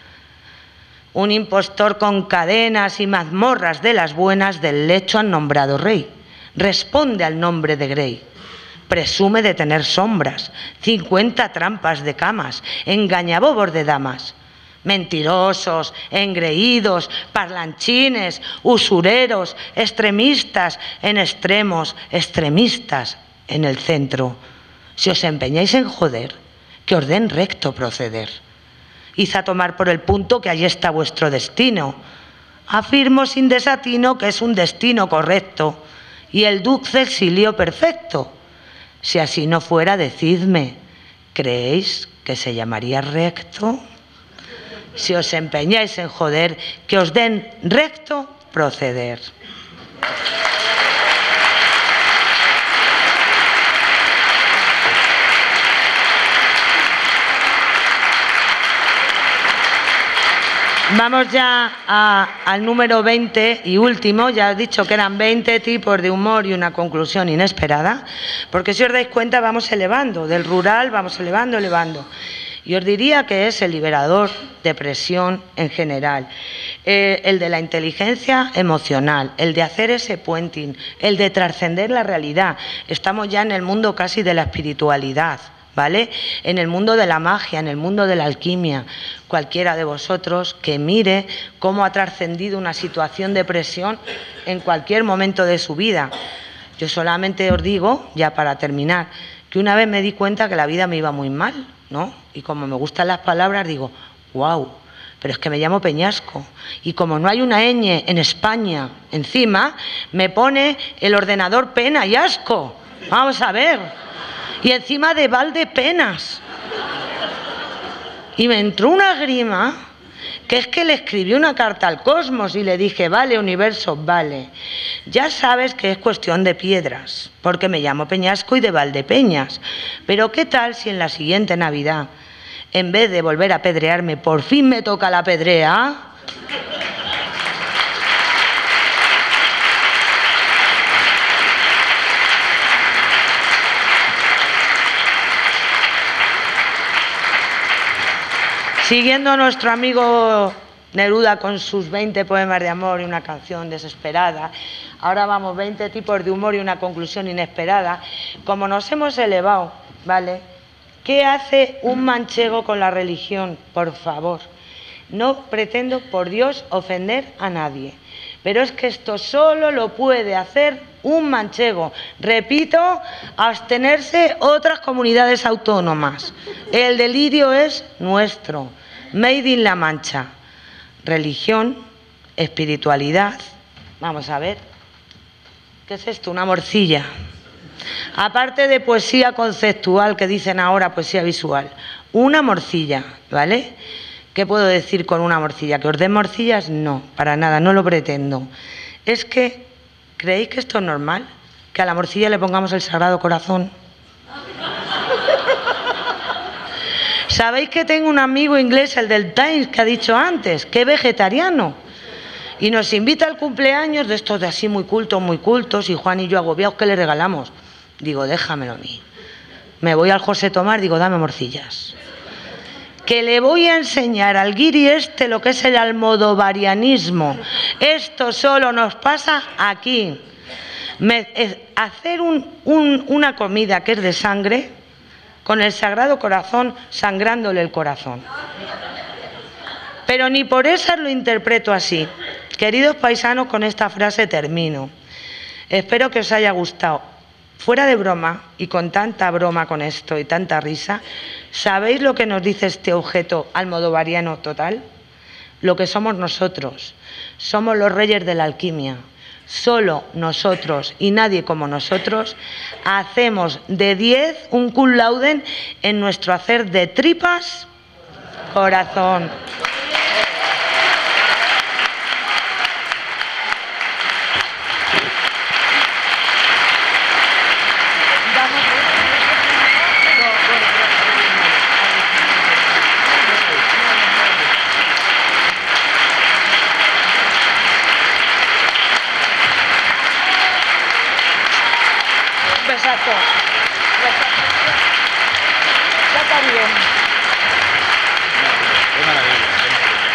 Un impostor con cadenas y mazmorras de las buenas del lecho han nombrado rey, responde al nombre de Grey. Presume de tener sombras, cincuenta trampas de camas, engañabobos de damas. Mentirosos, engreídos, parlanchines, usureros, extremistas en extremos, extremistas en el centro. Si os empeñáis en joder, que os den recto proceder. Id a tomar por el punto que allí está vuestro destino. Afirmo sin desatino que es un destino correcto y el dulce exilio perfecto. Si así no fuera, decidme, ¿creéis que se llamaría recto? Si os empeñáis en joder, que os den recto proceder. Vamos ya a, al número veinte y último. Ya he dicho que eran veinte tipos de humor y una conclusión inesperada, porque si os dais cuenta vamos elevando, del rural vamos elevando, elevando. Y os diría que es el liberador de presión en general, eh, el de la inteligencia emocional, el de hacer ese puenting, el de trascender la realidad. Estamos ya en el mundo casi de la espiritualidad, ¿vale? En el mundo de la magia, en el mundo de la alquimia, cualquiera de vosotros que mire cómo ha trascendido una situación de presión en cualquier momento de su vida. Yo solamente os digo, ya para terminar, que una vez me di cuenta que la vida me iba muy mal, ¿no? Y como me gustan las palabras, digo, wow, pero es que me llamo Peñasco. Y como no hay una ñ en España encima, me pone el ordenador pena y asco. Vamos a ver. Y encima de Valdepenas. Y me entró una grima, que es que le escribí una carta al cosmos y le dije, vale, universo, vale, ya sabes que es cuestión de piedras, porque me llamo Peñasco y de Valdepeñas, pero ¿qué tal si en la siguiente Navidad, en vez de volver a apedrearme, por fin me toca la pedrea? Siguiendo a nuestro amigo Neruda con sus veinte poemas de amor y una canción desesperada, ahora vamos, veinte tipos de humor y una conclusión inesperada. Como nos hemos elevado, ¿vale? ¿Qué hace un manchego con la religión? Por favor, no pretendo, por Dios, ofender a nadie, pero es que esto solo lo puede hacer un manchego. Repito, abstenerse otras comunidades autónomas. El delirio es nuestro. Made in La Mancha. Religión, espiritualidad. Vamos a ver. ¿Qué es esto? Una morcilla. Aparte de poesía conceptual, que dicen ahora poesía visual. Una morcilla, ¿vale? ¿Qué puedo decir con una morcilla? ¿Que os den morcillas? No, para nada, no lo pretendo. Es que, ¿creéis que esto es normal? ¿Que a la morcilla le pongamos el Sagrado Corazón? ¿Sabéis que tengo un amigo inglés, el del Times, que ha dicho antes, que es vegetariano? Y nos invita al cumpleaños de estos de así muy cultos, muy cultos, y Juan y yo agobiados, ¿qué le regalamos? Digo, déjamelo a mí. Me voy al José Tomás, digo, dame morcillas. Que le voy a enseñar al guiri este lo que es el almodovarianismo. Esto solo nos pasa aquí. Me, es, hacer un, un, una comida que es de sangre, con el Sagrado Corazón sangrándole el corazón. Pero ni por esas lo interpreto así. Queridos paisanos, con esta frase termino. Espero que os haya gustado. Fuera de broma, y con tanta broma con esto y tanta risa, ¿sabéis lo que nos dice este objeto almodovariano total? Lo que somos nosotros. Somos los reyes de la alquimia. Solo nosotros y nadie como nosotros hacemos de diez un cum laude en nuestro hacer de tripas corazón. Exacto. Ya está bien. Qué maravilla, qué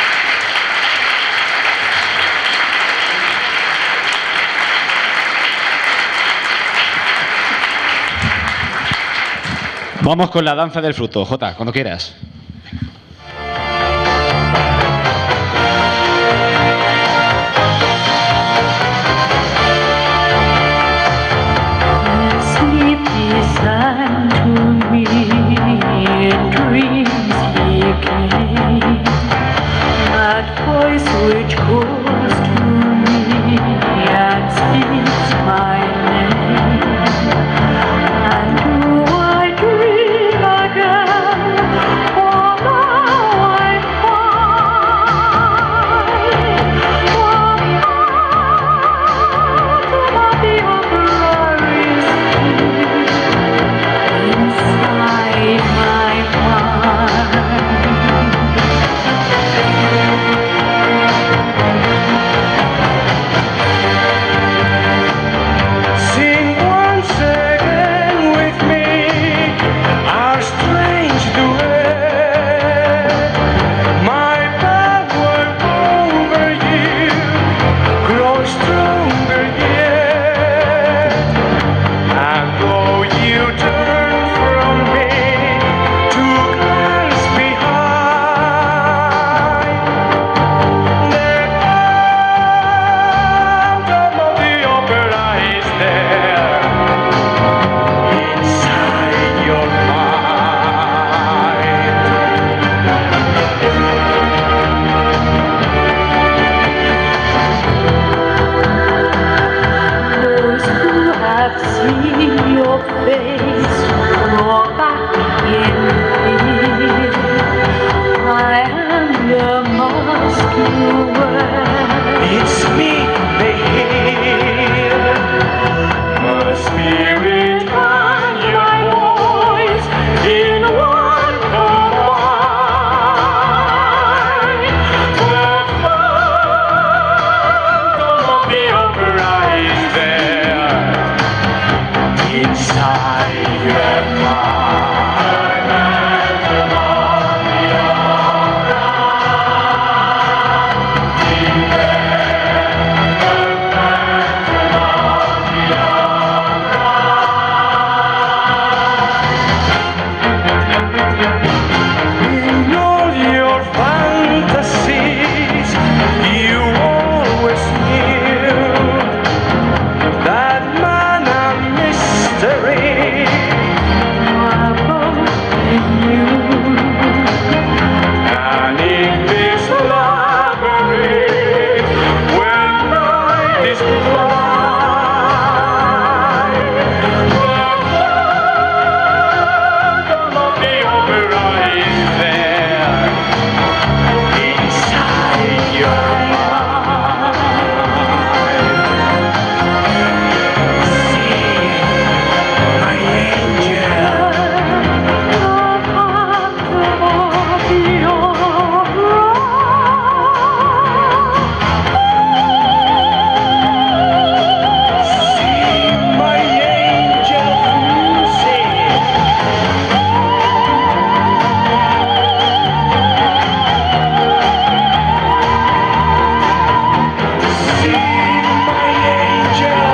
maravilla. Vamos con la danza del fruto, Jota, cuando quieras. Which calls to me and speaks my name, and do I dream again? It's me they hear, my spirit and my voice in one combined. The phantom of the opera is there inside your mind. In all your fantasies, you always knew that man a mystery above you. And in this labyrinth, where night is blind, the phantom of the opera is there inside your mind. See, my angel, the phantom of the opera. See, my angel, see. See, my angel.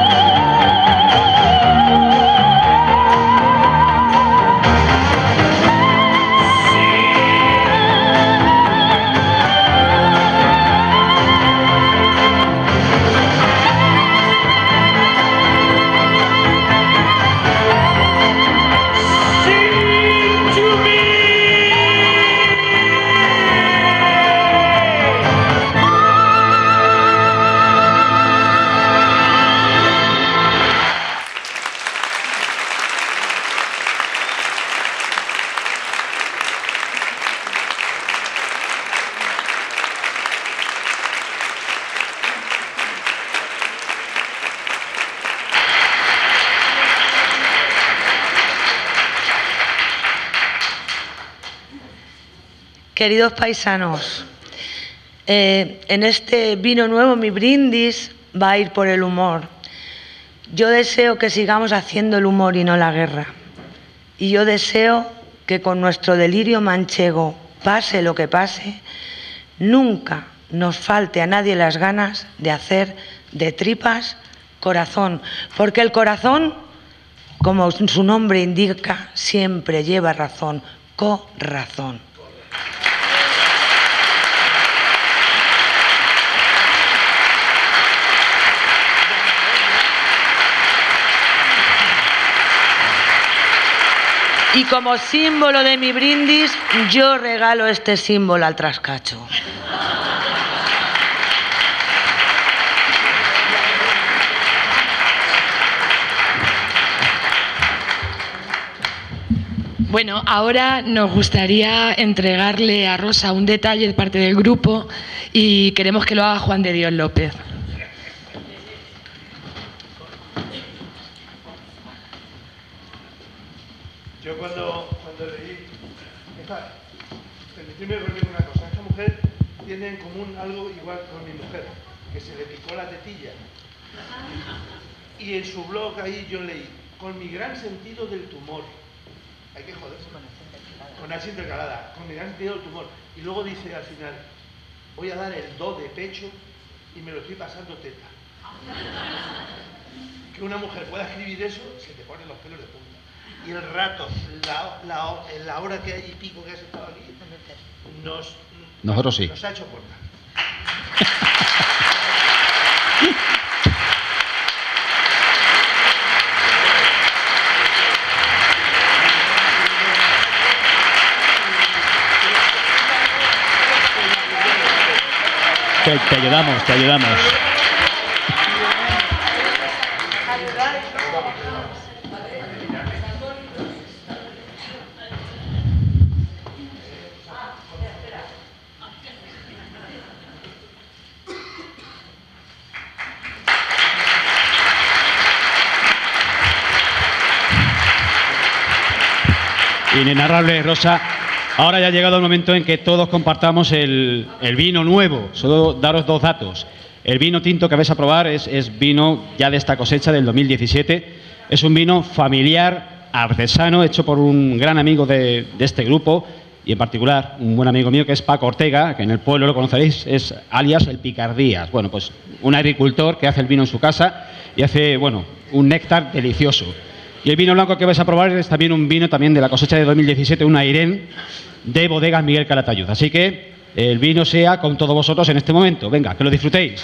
Sing to me. Queridos paisanos, eh, en este vino nuevo mi brindis va a ir por el humor. Yo deseo que sigamos haciendo el humor y no la guerra. Y yo deseo que con nuestro delirio manchego, pase lo que pase, nunca nos falte a nadie las ganas de hacer de tripas corazón. Porque el corazón, como su nombre indica, siempre lleva razón, corazón. Y como símbolo de mi brindis, yo regalo este símbolo al trascacho. Bueno, ahora nos gustaría entregarle a Rosa un detalle de parte del grupo y queremos que lo haga Juan de Dios López. Yo cuando, cuando leí, esta, permitidme decir una cosa, esta mujer tiene en común algo igual con mi mujer, que se le picó la tetilla. Y en su blog ahí yo leí, con mi gran sentido del tumor. Hay que joderse con con H intercalada, con mi gran sentido del tumor. Y luego dice al final, voy a dar el do de pecho y me lo estoy pasando teta. Que una mujer pueda escribir eso, se te ponen los pelos de punta. Y el rato, la, la, la hora que hay y pico que has estado aquí, nos, Nosotros sí. nos ha hecho corta. Te, te ayudamos, te ayudamos. Inenarrable, Rosa. Ahora ya ha llegado el momento en que todos compartamos el, el vino nuevo. Solo daros dos datos. El vino tinto que vais a probar es, es vino ya de esta cosecha del dos mil diecisiete. Es un vino familiar, artesano, hecho por un gran amigo de, de este grupo, y en particular un buen amigo mío que es Paco Ortega, que en el pueblo lo conoceréis, es alias el Picardías. Bueno, pues un agricultor que hace el vino en su casa y hace, bueno, un néctar delicioso. Y el vino blanco que vais a probar es también un vino también de la cosecha de dos mil diecisiete, un Airén de Bodegas Miguel Calatayud. Así que el vino sea con todos vosotros en este momento. Venga, que lo disfrutéis.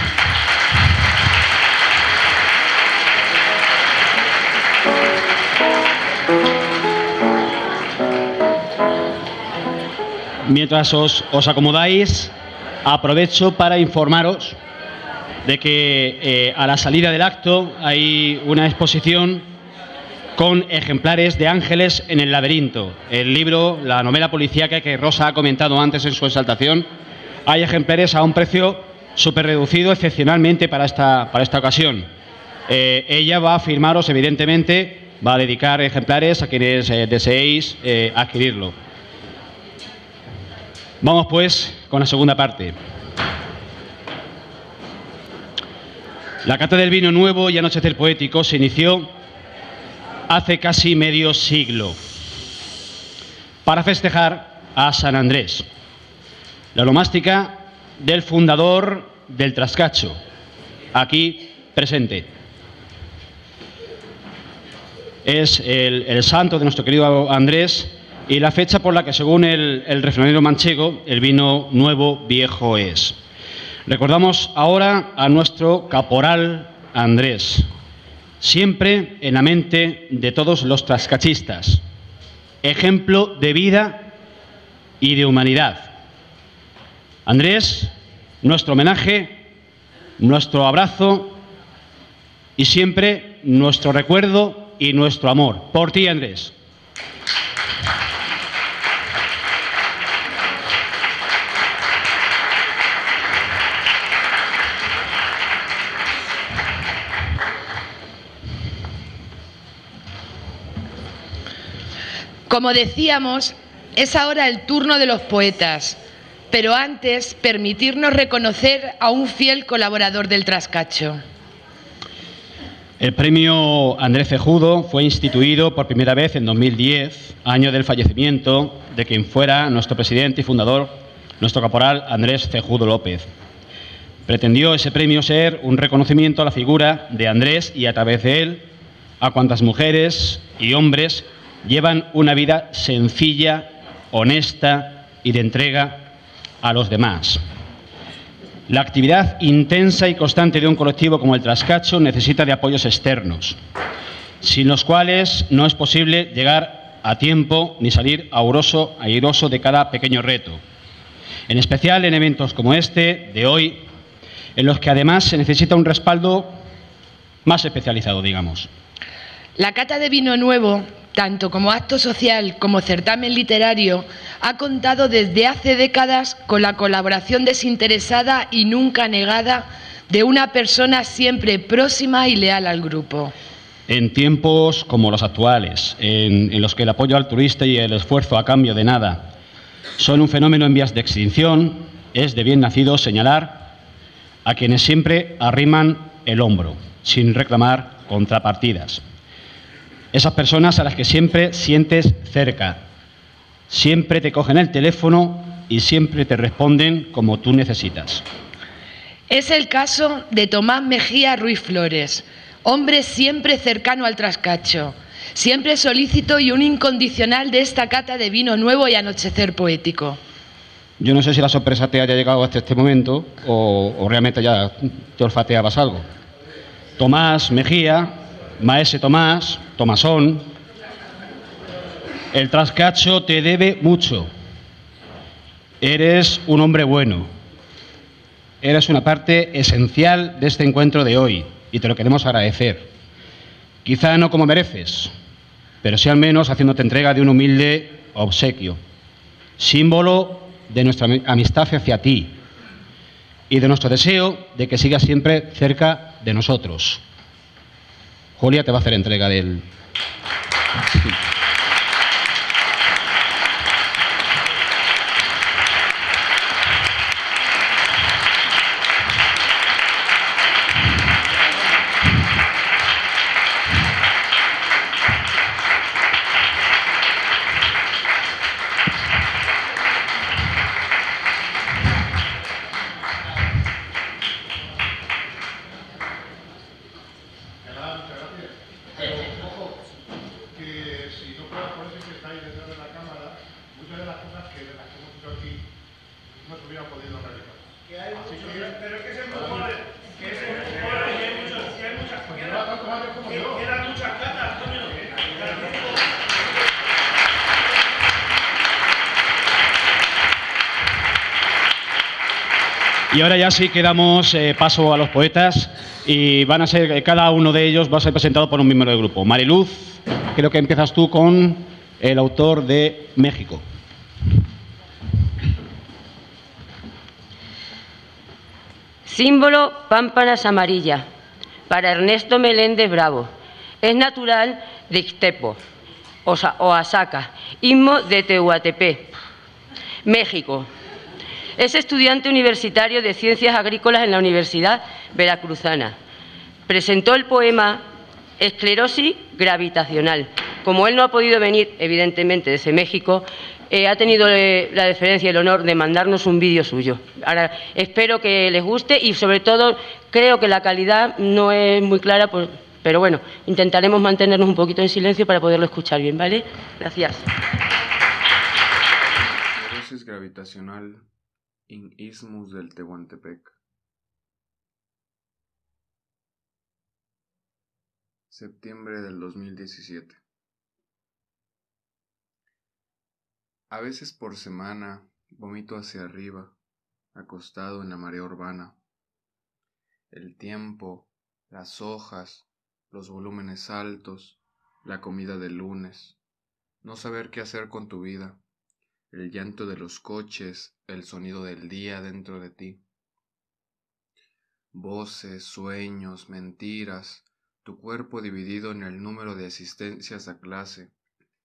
Mientras os, os acomodáis, aprovecho para informaros de que eh, a la salida del acto hay una exposición con ejemplares de Ángeles en el laberinto, el libro, la novela policíaca que Rosa ha comentado antes en su exaltación. Hay ejemplares a un precio súper reducido, excepcionalmente para esta, para esta ocasión. Eh, ella va a firmaros, evidentemente, va a dedicar ejemplares a quienes eh, deseéis eh, adquirirlo. Vamos pues con la segunda parte. La cata del vino nuevo y anochecer poético se inició hace casi medio siglo para festejar a San Andrés, la onomástica del fundador del Trascacho, aquí presente. Es el, el santo de nuestro querido Andrés y la fecha por la que, según el, el refranero manchego, el vino nuevo viejo es. Recordamos ahora a nuestro caporal Andrés, siempre en la mente de todos los trascachistas, ejemplo de vida y de humanidad. Andrés, nuestro homenaje, nuestro abrazo y siempre nuestro recuerdo y nuestro amor. Por ti, Andrés. Como decíamos, es ahora el turno de los poetas, pero antes permitirnos reconocer a un fiel colaborador del Trascacho. El premio Andrés Cejudo fue instituido por primera vez en dos mil diez, año del fallecimiento de quien fuera nuestro presidente y fundador, nuestro caporal Andrés Cejudo López. Pretendió ese premio ser un reconocimiento a la figura de Andrés y, a través de él, a cuantas mujeres y hombres llevan una vida sencilla, honesta y de entrega a los demás. La actividad intensa y constante de un colectivo como el Trascacho necesita de apoyos externos, sin los cuales no es posible llegar a tiempo ni salir airoso, airoso de cada pequeño reto. En especial en eventos como este de hoy, en los que además se necesita un respaldo más especializado, digamos. La cata de vino nuevo, tanto como acto social como certamen literario, ha contado desde hace décadas con la colaboración desinteresada y nunca negada de una persona siempre próxima y leal al grupo. En tiempos como los actuales, en, en los que el apoyo altruista y el esfuerzo a cambio de nada son un fenómeno en vías de extinción, es de bien nacido señalar a quienes siempre arriman el hombro, sin reclamar contrapartidas. Esas personas a las que siempre sientes cerca, siempre te cogen el teléfono y siempre te responden como tú necesitas. Es el caso de Tomás Mejía Ruiz Flores, hombre siempre cercano al Trascacho, siempre solícito y un incondicional de esta cata de vino nuevo y anochecer poético. Yo no sé si la sorpresa te haya llegado hasta este momento o, o realmente ya te olfateabas algo. Tomás Mejía, Maese Tomás, Tomasón, el Trascacho te debe mucho. Eres un hombre bueno. Eres una parte esencial de este encuentro de hoy y te lo queremos agradecer. Quizá no como mereces, pero sí al menos haciéndote entrega de un humilde obsequio, símbolo de nuestra amistad hacia ti y de nuestro deseo de que sigas siempre cerca de nosotros. Julia te va a hacer entrega del... hubiera podido realizar. Que hay Así muchos, que, pero es que es el fútbol, que es el fútbol y hay muchos, y hay muchas, pues quedan, lleva tantos años como yo. quedan muchas plazas, Antonio. Y ahora ya sí que damos eh, paso a los poetas y van a ser, cada uno de ellos va a ser presentado por un miembro del grupo. Mariluz, creo que empiezas tú con el autor de México. Símbolo pámpanas amarilla, para Ernesto Meléndez Bravo. Es natural de Ixtepo, Oaxaca, istmo de Tehuantepec, México. Es estudiante universitario de Ciencias Agrícolas en la Universidad Veracruzana. Presentó el poema Esclerosis gravitacional. Como él no ha podido venir, evidentemente, desde México, eh, ha tenido eh, la deferencia y el honor de mandarnos un vídeo suyo. Ahora, espero que les guste y, sobre todo, creo que la calidad no es muy clara, pues, pero bueno, intentaremos mantenernos un poquito en silencio para poderlo escuchar bien, ¿vale? Gracias. Esclerosis gravitacional in Istmus del Tehuantepec. Septiembre del dos mil diecisiete. A veces por semana vomito hacia arriba, acostado en la marea urbana. El tiempo, las hojas, los volúmenes altos, la comida del lunes, no saber qué hacer con tu vida, el llanto de los coches, el sonido del día dentro de ti. Voces, sueños, mentiras, tu cuerpo dividido en el número de asistencias a clase,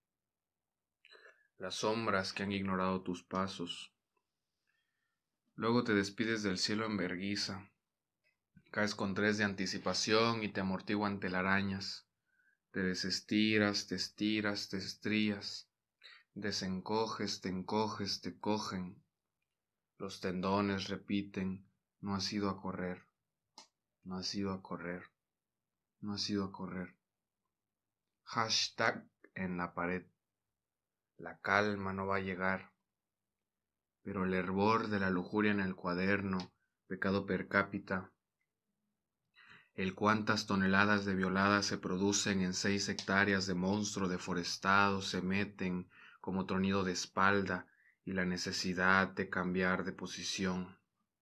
las sombras que han ignorado tus pasos. Luego te despides del cielo en vergüenza, caes con tres de anticipación y te amortiguan telarañas, te desestiras, te estiras, te estrías, desencoges, te encoges, te cogen, los tendones repiten, no has ido a correr, no has ido a correr, no has ido a correr. Hashtag en la pared. La calma no va a llegar, pero el hervor de la lujuria en el cuaderno, pecado per cápita, el cuántas toneladas de violadas se producen en seis hectáreas de monstruo deforestado se meten como tronido de espalda y la necesidad de cambiar de posición.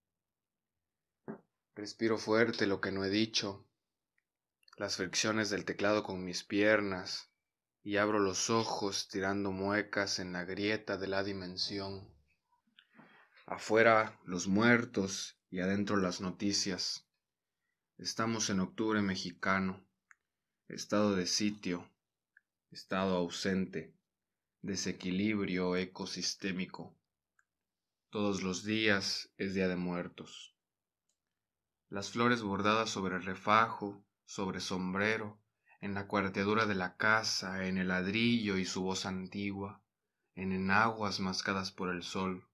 Respiro fuerte lo que no he dicho, las fricciones del teclado con mis piernas, y abro los ojos tirando muecas en la grieta de la dimensión. Afuera los muertos y adentro las noticias. Estamos en octubre mexicano, estado de sitio, estado ausente, desequilibrio ecosistémico. Todos los días es día de muertos. Las flores bordadas sobre refajo, sobre sombrero, en la cuarteadura de la casa, en el ladrillo y su voz antigua, en enaguas mascadas por el sol.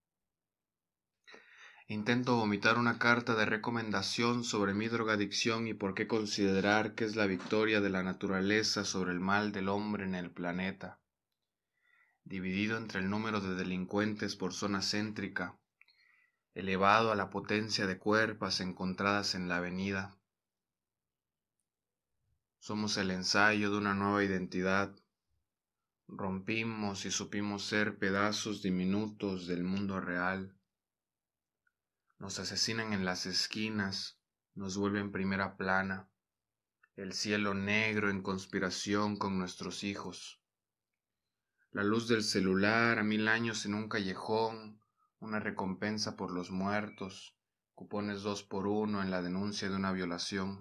Intento vomitar una carta de recomendación sobre mi drogadicción y por qué considerar que es la victoria de la naturaleza sobre el mal del hombre en el planeta, dividido entre el número de delincuentes por zona céntrica, elevado a la potencia de cuerpas encontradas en la avenida. Somos el ensayo de una nueva identidad. Rompimos y supimos ser pedazos diminutos del mundo real. Nos asesinan en las esquinas, nos vuelven primera plana, el cielo negro en conspiración con nuestros hijos. La luz del celular a mil años en un callejón, una recompensa por los muertos, cupones dos por uno en la denuncia de una violación.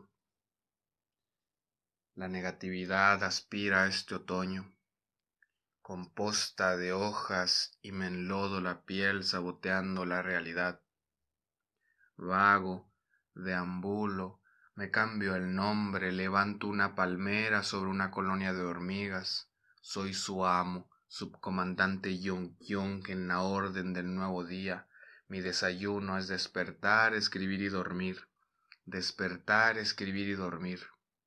La negatividad aspira a este otoño, composta de hojas y me enlodo la piel saboteando la realidad. Vago, deambulo, me cambio el nombre, levanto una palmera sobre una colonia de hormigas. Soy su amo, subcomandante Yong Yong en la orden del nuevo día. Mi desayuno es despertar, escribir y dormir. Despertar, escribir y dormir.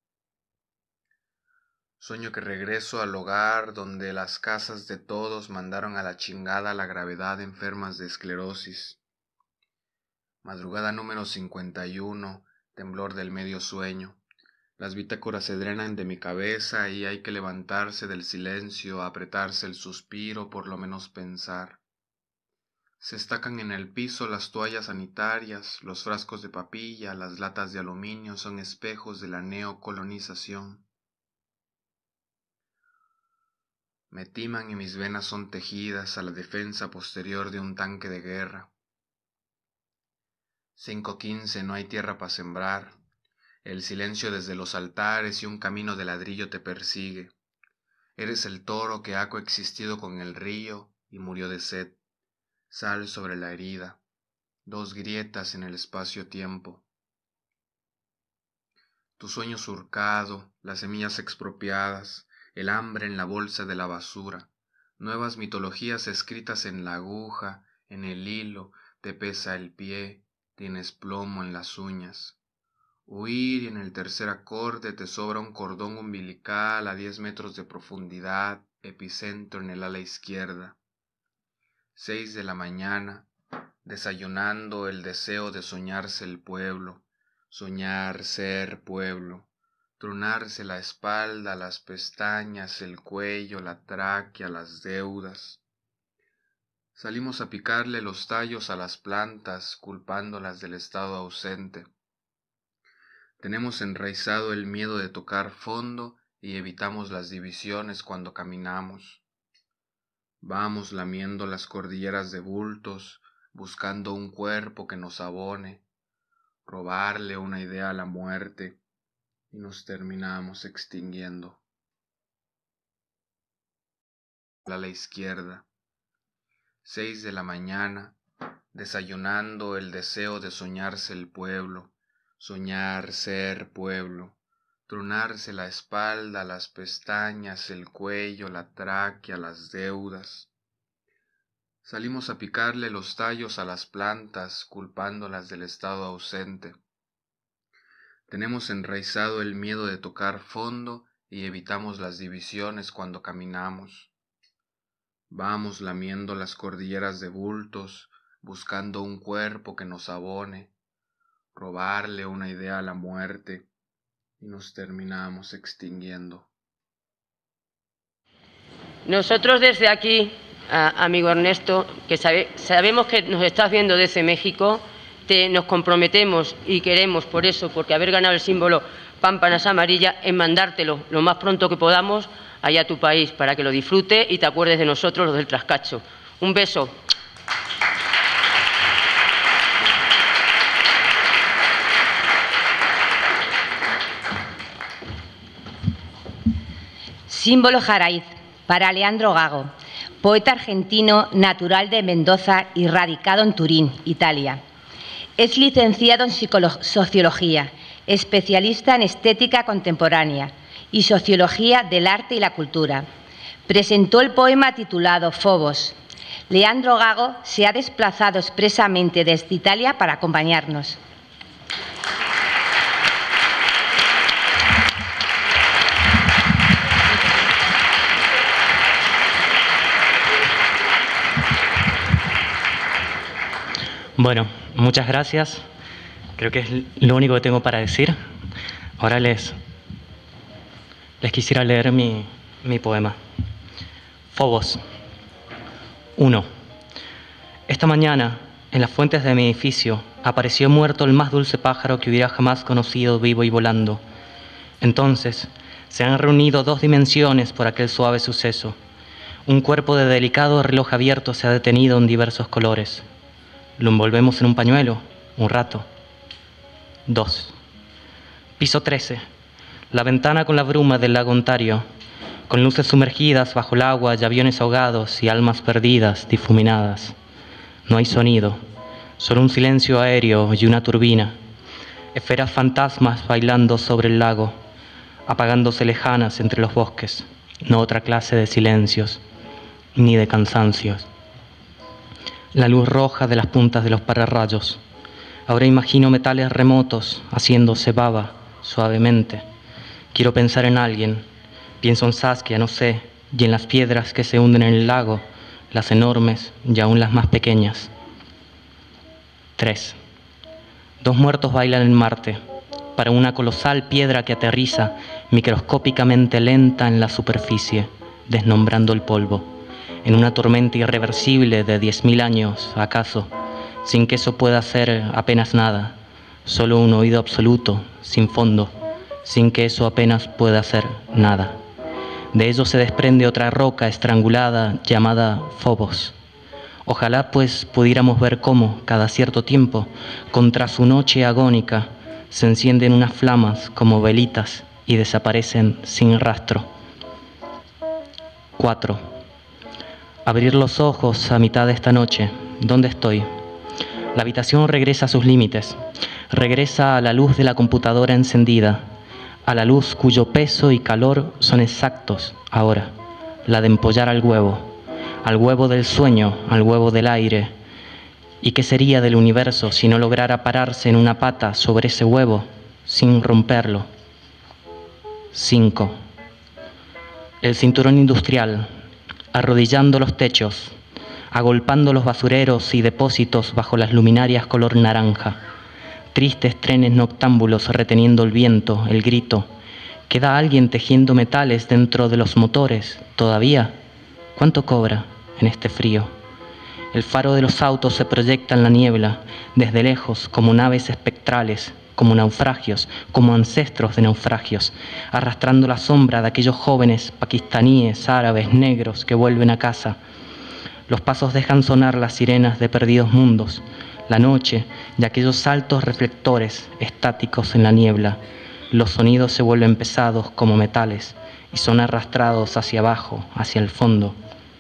Sueño que regreso al hogar donde las casas de todos mandaron a la chingada la gravedad enfermas de esclerosis. Madrugada número cincuenta y uno, temblor del medio sueño. Las bitácoras se drenan de mi cabeza y hay que levantarse del silencio, apretarse el suspiro, por lo menos pensar. Se estacan en el piso las toallas sanitarias, los frascos de papilla, las latas de aluminio son espejos de la neocolonización. Me timan y mis venas son tejidas a la defensa posterior de un tanque de guerra. cinco quince, no hay tierra para sembrar. El silencio desde los altares y un camino de ladrillo te persigue. Eres el toro que ha coexistido con el río y murió de sed. Sal sobre la herida, dos grietas en el espacio-tiempo. Tu sueño surcado, las semillas expropiadas, el hambre en la bolsa de la basura, nuevas mitologías escritas en la aguja, en el hilo, te pesa el pie, tienes plomo en las uñas. Huir y en el tercer acorde te sobra un cordón umbilical a diez metros de profundidad, epicentro en el ala izquierda. Seis de la mañana, desayunando el deseo de soñarse el pueblo, soñar ser pueblo, tronarse la espalda, las pestañas, el cuello, la tráquea, las deudas. Salimos a picarle los tallos a las plantas, culpándolas del estado ausente. Tenemos enraizado el miedo de tocar fondo y evitamos las divisiones cuando caminamos. Vamos lamiendo las cordilleras de bultos, buscando un cuerpo que nos abone, robarle una idea a la muerte, y nos terminamos extinguiendo. A la izquierda, seis de la mañana, desayunando el deseo de soñarse el pueblo, soñar ser pueblo, tronarse la espalda, las pestañas, el cuello, la tráquea, las deudas. Salimos a picarle los tallos a las plantas, culpándolas del estado ausente. Tenemos enraizado el miedo de tocar fondo y evitamos las divisiones cuando caminamos. Vamos lamiendo las cordilleras de bultos, buscando un cuerpo que nos abone, robarle una idea a la muerte, y nos terminamos extinguiendo. Nosotros desde aquí, a, amigo Ernesto, que sabe, sabemos que nos estás viendo desde México, te, nos comprometemos y queremos por eso, porque haber ganado el símbolo Pámpanas Amarilla, en mandártelo lo más pronto que podamos allá a tu país, para que lo disfrute y te acuerdes de nosotros, los del Trascacho. Un beso. Símbolo Jaraiz, para Leandro Gago, poeta argentino natural de Mendoza y radicado en Turín, Italia. Es licenciado en Sociología, especialista en Estética Contemporánea y Sociología del Arte y la Cultura. Presentó el poema titulado Fobos. Leandro Gago se ha desplazado expresamente desde Italia para acompañarnos. Bueno, muchas gracias. Creo que es lo único que tengo para decir. Ahora les, les quisiera leer mi, mi poema. Fobos. uno. Esta mañana, en las fuentes de mi edificio, apareció muerto el más dulce pájaro que hubiera jamás conocido vivo y volando. Entonces, se han reunido dos dimensiones por aquel suave suceso. Un cuerpo de delicado reloj abierto se ha detenido en diversos colores. Lo envolvemos en un pañuelo, un rato. Dos. Piso trece. La ventana con la bruma del lago Ontario, con luces sumergidas bajo el agua y aviones ahogados y almas perdidas, difuminadas. No hay sonido, solo un silencio aéreo y una turbina. Esferas fantasmas bailando sobre el lago, apagándose lejanas entre los bosques. No otra clase de silencios, ni de cansancios. La luz roja de las puntas de los pararrayos. Ahora imagino metales remotos haciéndose baba suavemente. Quiero pensar en alguien. Pienso en Saskia, no sé, y en las piedras que se hunden en el lago, las enormes y aún las más pequeñas. Tres. Dos muertos bailan en Marte, para una colosal piedra que aterriza microscópicamente lenta en la superficie, desnombrando el polvo, en una tormenta irreversible de diez mil años, acaso, sin que eso pueda hacer apenas nada, solo un oído absoluto, sin fondo, sin que eso apenas pueda hacer nada. De ello se desprende otra roca estrangulada llamada Phobos. Ojalá pues pudiéramos ver cómo, cada cierto tiempo, contra su noche agónica, se encienden unas flamas como velitas y desaparecen sin rastro. cuatro. Abrir los ojos a mitad de esta noche. ¿Dónde estoy? La habitación regresa a sus límites. Regresa a la luz de la computadora encendida, a la luz cuyo peso y calor son exactos ahora, la de empollar al huevo, al huevo del sueño, al huevo del aire. ¿Y qué sería del universo si no lograra pararse en una pata sobre ese huevo sin romperlo? cinco. El cinturón industrial, arrodillando los techos, agolpando los basureros y depósitos bajo las luminarias color naranja. Tristes trenes noctámbulos reteniendo el viento, el grito. ¿Queda alguien tejiendo metales dentro de los motores? ¿Todavía? ¿Cuánto cobra en este frío? El faro de los autos se proyecta en la niebla, desde lejos, como naves espectrales, como naufragios, como ancestros de naufragios, arrastrando la sombra de aquellos jóvenes pakistaníes, árabes, negros que vuelven a casa. Los pasos dejan sonar las sirenas de perdidos mundos, la noche y aquellos saltos reflectores estáticos en la niebla. Los sonidos se vuelven pesados como metales y son arrastrados hacia abajo, hacia el fondo.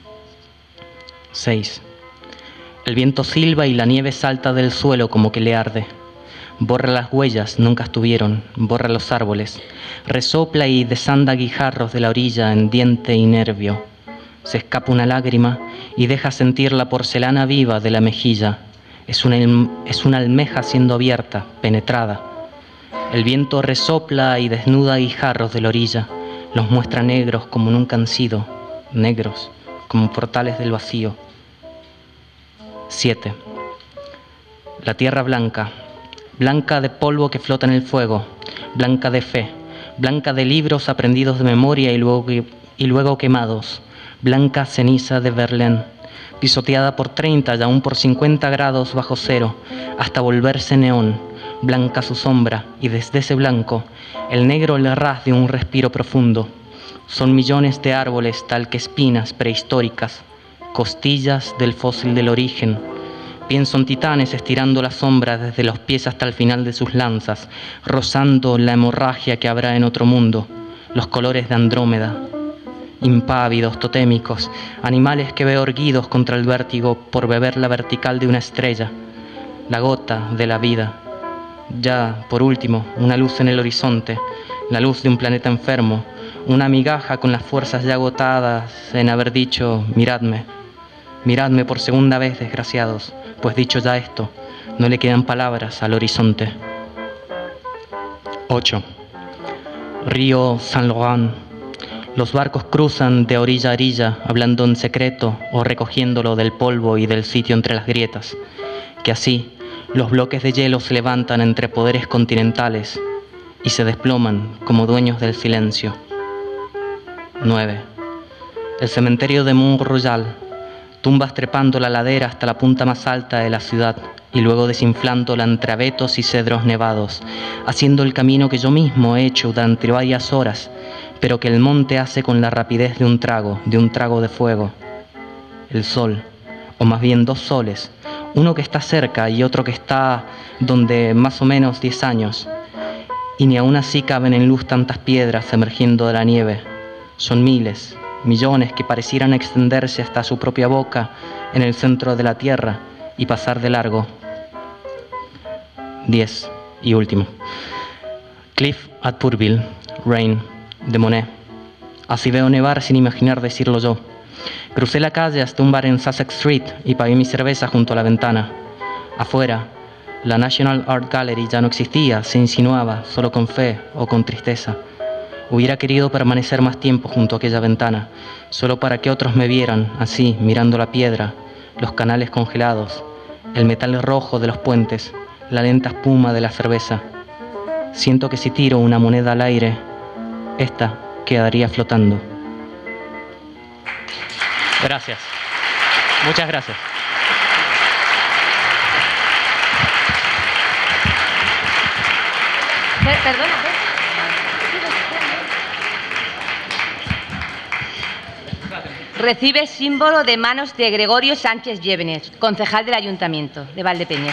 seis. El viento silba y la nieve salta del suelo como que le arde. Borra las huellas, nunca estuvieron, borra los árboles. Resopla y desanda guijarros de la orilla en diente y nervio. Se escapa una lágrima y deja sentir la porcelana viva de la mejilla. Es una, es una almeja siendo abierta, penetrada. El viento resopla y desnuda guijarros de la orilla. Los muestra negros como nunca han sido, negros como portales del vacío. siete. La tierra blanca, blanca de polvo que flota en el fuego, blanca de fe, blanca de libros aprendidos de memoria y luego, y luego quemados, blanca ceniza de Berlín, pisoteada por treinta y aún por cincuenta grados bajo cero, hasta volverse neón, blanca su sombra, y desde ese blanco, el negro le ras de un respiro profundo. Son millones de árboles tal que espinas prehistóricas, costillas del fósil del origen. Pienso en titanes estirando la sombra desde los pies hasta el final de sus lanzas, rozando la hemorragia que habrá en otro mundo, los colores de Andrómeda. Impávidos, totémicos, animales que veo erguidos contra el vértigo por beber la vertical de una estrella, la gota de la vida. Ya, por último, una luz en el horizonte, la luz de un planeta enfermo, una migaja con las fuerzas ya agotadas en haber dicho, miradme, miradme por segunda vez, desgraciados, pues dicho ya esto, no le quedan palabras al horizonte. ocho. Río Saint Laurent. Los barcos cruzan de orilla a orilla, hablando en secreto o recogiéndolo del polvo y del sitio entre las grietas, que así los bloques de hielo se levantan entre poderes continentales y se desploman como dueños del silencio. nueve. El cementerio de Mont Royal, tumbas trepando la ladera hasta la punta más alta de la ciudad y luego desinflándola entre abetos y cedros nevados, haciendo el camino que yo mismo he hecho durante varias horas, pero que el monte hace con la rapidez de un trago, de un trago de fuego. El sol, o más bien dos soles, uno que está cerca y otro que está donde más o menos diez años, y ni aún así caben en luz tantas piedras emergiendo de la nieve. Son miles, millones que parecieran extenderse hasta su propia boca en el centro de la tierra y pasar de largo. diez. Y último. Cliff at Purville, Rain, de Monet. Así veo nevar sin imaginar decirlo yo. Crucé la calle hasta un bar en Sussex Street y pagué mi cerveza junto a la ventana. Afuera, la National Art Gallery ya no existía, se insinuaba, solo con fe o con tristeza. Hubiera querido permanecer más tiempo junto a aquella ventana, solo para que otros me vieran, así, mirando la piedra, los canales congelados, el metal rojo de los puentes, la lenta espuma de la cerveza. Siento que si tiro una moneda al aire, esta quedaría flotando. Gracias. Muchas gracias. Perdona. Recibe símbolo de manos de Gregorio Sánchez Llévenes, concejal del Ayuntamiento de Valdepeñas.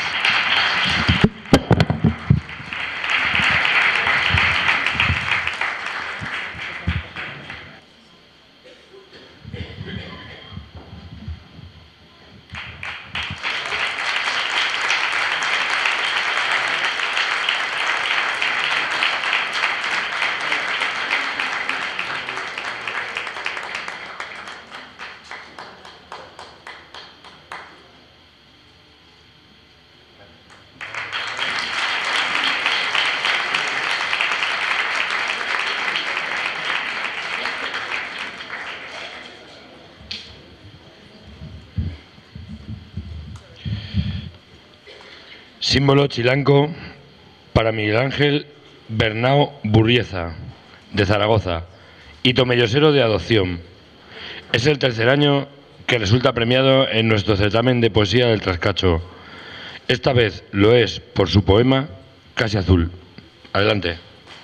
Símbolo chilanco para Miguel Ángel Bernao Burrieza, de Zaragoza, y tomellosero de adopción. Es el tercer año que resulta premiado en nuestro certamen de poesía del Trascacho. Esta vez lo es por su poema Casi Azul. Adelante.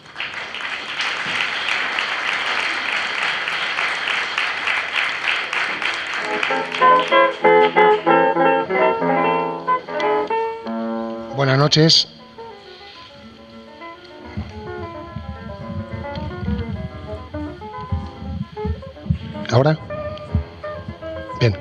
Buenas noches. ¿Ahora? Bien.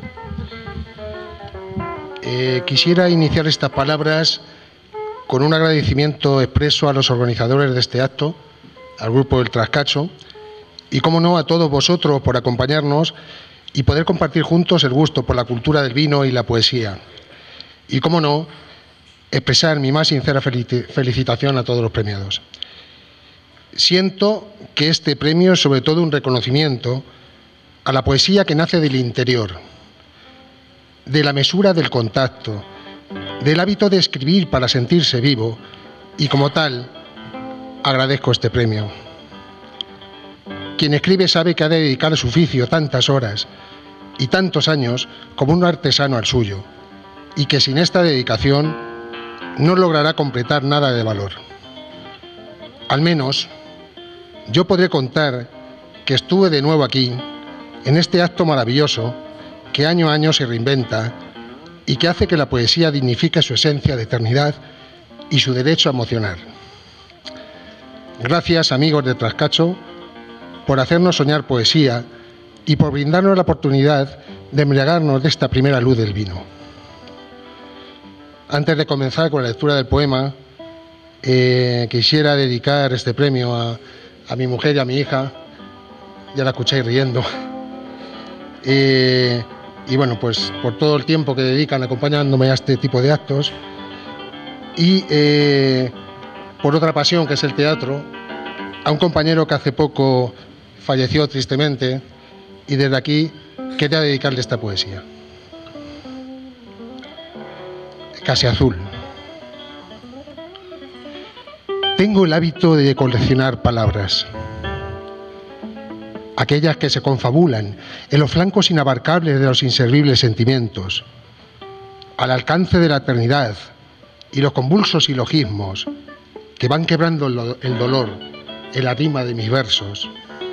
Eh, quisiera iniciar estas palabras con un agradecimiento expreso a los organizadores de este acto, al Grupo del Trascacho, y, como no, a todos vosotros por acompañarnos y poder compartir juntos el gusto por la cultura del vino y la poesía. Y, como no, expresar mi más sincera felicitación a todos los premiados. Siento que este premio es sobre todo un reconocimiento a la poesía que nace del interior, de la mesura del contacto, del hábito de escribir para sentirse vivo, y como tal, agradezco este premio. Quien escribe sabe que ha de dedicar a su oficio tantas horas y tantos años como un artesano al suyo, y que sin esta dedicación no logrará completar nada de valor. Al menos, yo podré contar que estuve de nuevo aquí, en este acto maravilloso que año a año se reinventa y que hace que la poesía dignifique su esencia de eternidad y su derecho a emocionar. Gracias, amigos de Trascacho, por hacernos soñar poesía y por brindarnos la oportunidad de embriagarnos de esta primera luz del vino. Antes de comenzar con la lectura del poema, eh, quisiera dedicar este premio a, a mi mujer y a mi hija. Ya la escucháis riendo. Eh, y bueno, pues por todo el tiempo que dedican acompañándome a este tipo de actos. Y eh, por otra pasión, que es el teatro, a un compañero que hace poco falleció tristemente, y desde aquí quería dedicarle esta poesía. Casi Azul. Tengo el hábito de coleccionar palabras, aquellas que se confabulan en los flancos inabarcables de los inservibles sentimientos, al alcance de la eternidad, y los convulsos silogismos que van quebrando el dolor en la rima de mis versos.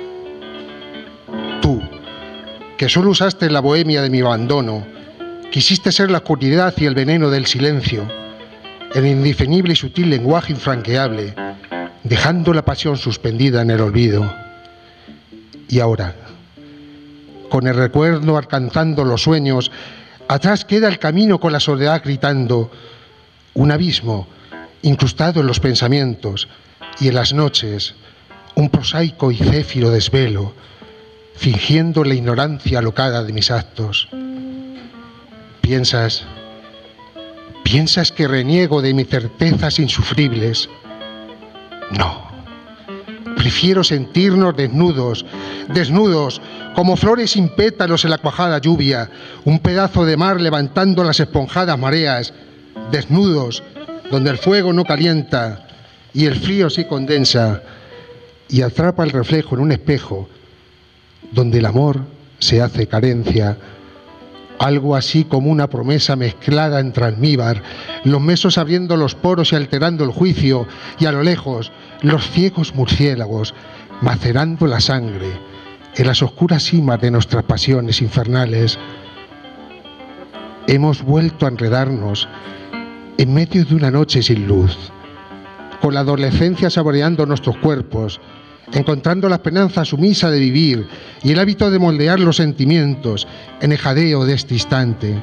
Tú, que solo usaste la bohemia de mi abandono, quisiste ser la oscuridad y el veneno del silencio, el indefinible y sutil lenguaje infranqueable, dejando la pasión suspendida en el olvido. Y ahora, con el recuerdo alcanzando los sueños, atrás queda el camino con la soledad gritando, un abismo incrustado en los pensamientos, y en las noches un prosaico y céfiro desvelo, fingiendo la ignorancia alocada de mis actos. Piensas, piensas que reniego de mis certezas insufribles. No, prefiero sentirnos desnudos, desnudos, como flores sin pétalos en la cuajada lluvia, un pedazo de mar levantando las esponjadas mareas, desnudos, donde el fuego no calienta y el frío sí condensa y atrapa el reflejo en un espejo, donde el amor se hace carencia, algo así como una promesa mezclada entre almíbar, los mesos abriendo los poros y alterando el juicio, y a lo lejos los ciegos murciélagos macerando la sangre en las oscuras cimas de nuestras pasiones infernales. Hemos vuelto a enredarnos en medio de una noche sin luz, con la adolescencia saboreando nuestros cuerpos, encontrando la esperanza sumisa de vivir y el hábito de moldear los sentimientos en el jadeo de este instante.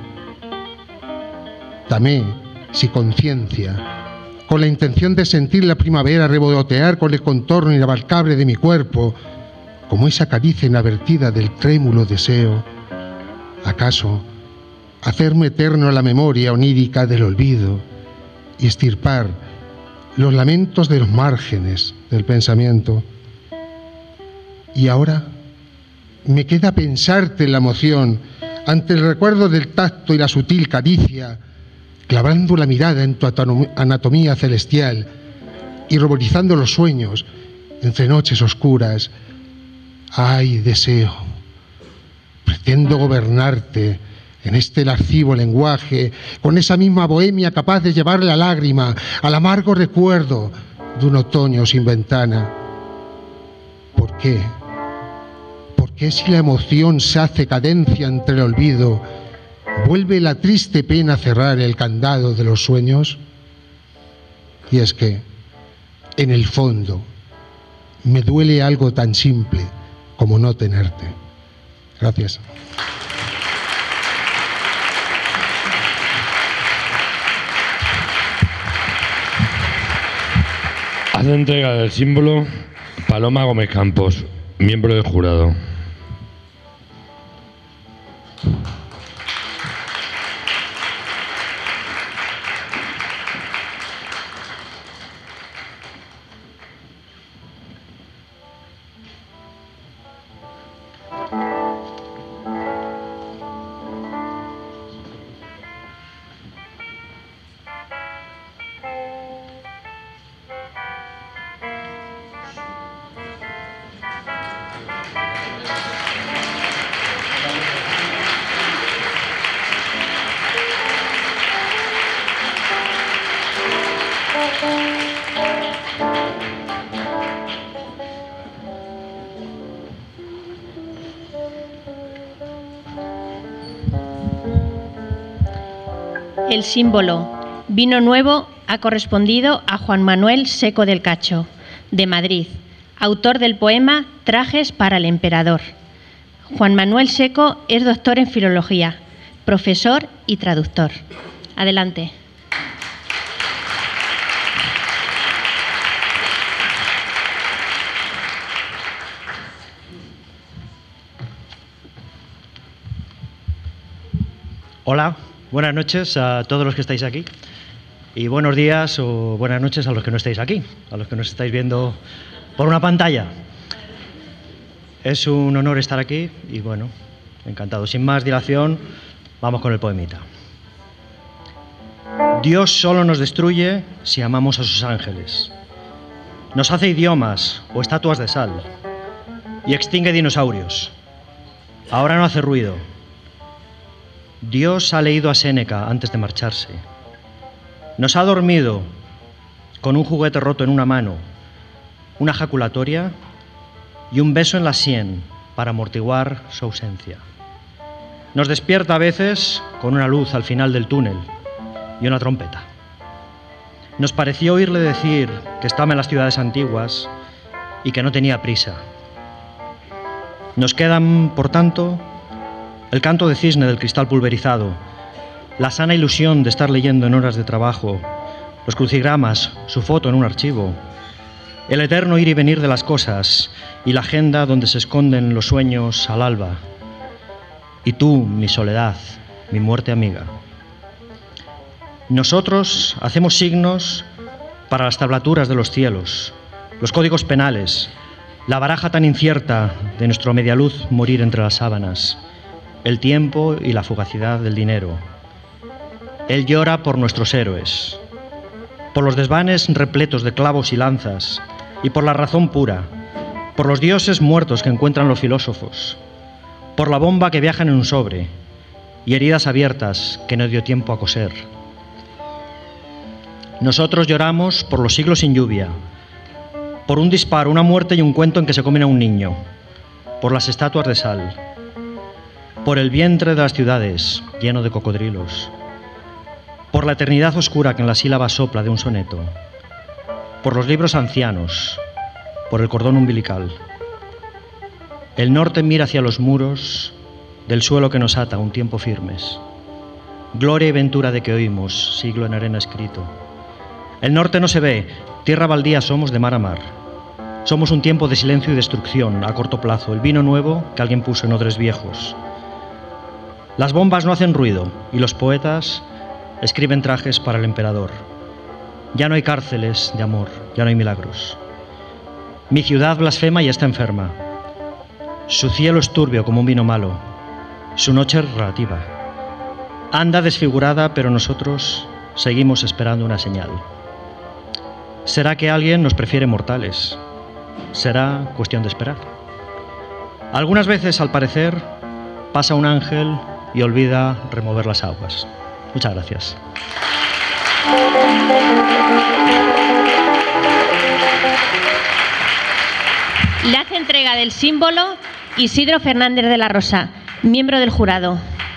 Tamé, si conciencia, con la intención de sentir la primavera revolotear con el contorno inabarcable de mi cuerpo, como esa caricia inadvertida del trémulo deseo, ¿acaso hacerme eterno a la memoria onírica del olvido y extirpar los lamentos de los márgenes del pensamiento? Y ahora me queda pensarte en la emoción ante el recuerdo del tacto y la sutil caricia, clavando la mirada en tu anatomía celestial y ruborizando los sueños entre noches oscuras. ¡Ay, deseo! Pretendo gobernarte en este lascivo lenguaje, con esa misma bohemia capaz de llevar la lágrima al amargo recuerdo de un otoño sin ventana. ¿Por qué? ¿Por qué si la emoción se hace cadencia entre el olvido, vuelve la triste pena a cerrar el candado de los sueños? Y es que, en el fondo, me duele algo tan simple como no tenerte. Gracias. Hace entrega del símbolo Paloma Gómez Campos, miembro del jurado. El símbolo Vino Nuevo ha correspondido a Juan Manuel Seco del Cacho, de Madrid, autor del poema Trajes para el Emperador. Juan Manuel Seco es doctor en Filología, profesor y traductor. Adelante. Hola, buenas noches a todos los que estáis aquí y buenos días o buenas noches a los que no estáis aquí, a los que nos estáis viendo por una pantalla. Es un honor estar aquí y bueno, encantado. Sin más dilación, vamos con el poemita. Dios solo nos destruye si amamos a sus ángeles. Nos hace idiomas o estatuas de sal y extingue dinosaurios. Ahora no hace ruido. Dios ha leído a Séneca antes de marcharse. Nos ha dormido con un juguete roto en una mano, una jaculatoria y un beso en la sien para amortiguar su ausencia. Nos despierta a veces con una luz al final del túnel y una trompeta. Nos pareció oírle decir que estaba en las ciudades antiguas y que no tenía prisa. Nos quedan, por tanto, el canto de cisne del cristal pulverizado, la sana ilusión de estar leyendo en horas de trabajo, los crucigramas, su foto en un archivo, el eterno ir y venir de las cosas y la agenda donde se esconden los sueños al alba. Y tú, mi soledad, mi muerte amiga. Nosotros hacemos signos para las tablaturas de los cielos, los códigos penales, la baraja tan incierta de nuestro medialuz morir entre las sábanas, el tiempo y la fugacidad del dinero. Él llora por nuestros héroes. por los desvanes repletos de clavos y lanzas, y por la razón pura, por los dioses muertos que encuentran los filósofos, por la bomba que viaja en un sobre, y heridas abiertas que no dio tiempo a coser. Nosotros lloramos por los siglos sin lluvia, por un disparo, una muerte y un cuento en que se comen a un niño, por las estatuas de sal, por el vientre de las ciudades lleno de cocodrilos, por la eternidad oscura que en la sílaba sopla de un soneto, por los libros ancianos, por el cordón umbilical. El norte mira hacia los muros del suelo que nos ata un tiempo firmes. Gloria y ventura de que oímos, siglo en arena escrito. El norte no se ve, tierra baldía somos de mar a mar. Somos un tiempo de silencio y destrucción a corto plazo, el vino nuevo que alguien puso en odres viejos. Las bombas no hacen ruido y los poetas escriben trajes para el emperador. Ya no hay cárceles de amor, ya no hay milagros. Mi ciudad blasfema y está enferma. Su cielo es turbio como un vino malo. Su noche es relativa. Anda desfigurada, pero nosotros seguimos esperando una señal. ¿Será que alguien nos prefiere mortales? Será cuestión de esperar. Algunas veces, al parecer, pasa un ángel y olvida remover las aguas. Muchas gracias. Le hace entrega del símbolo Isidro Fernández de la Rosa, miembro del jurado.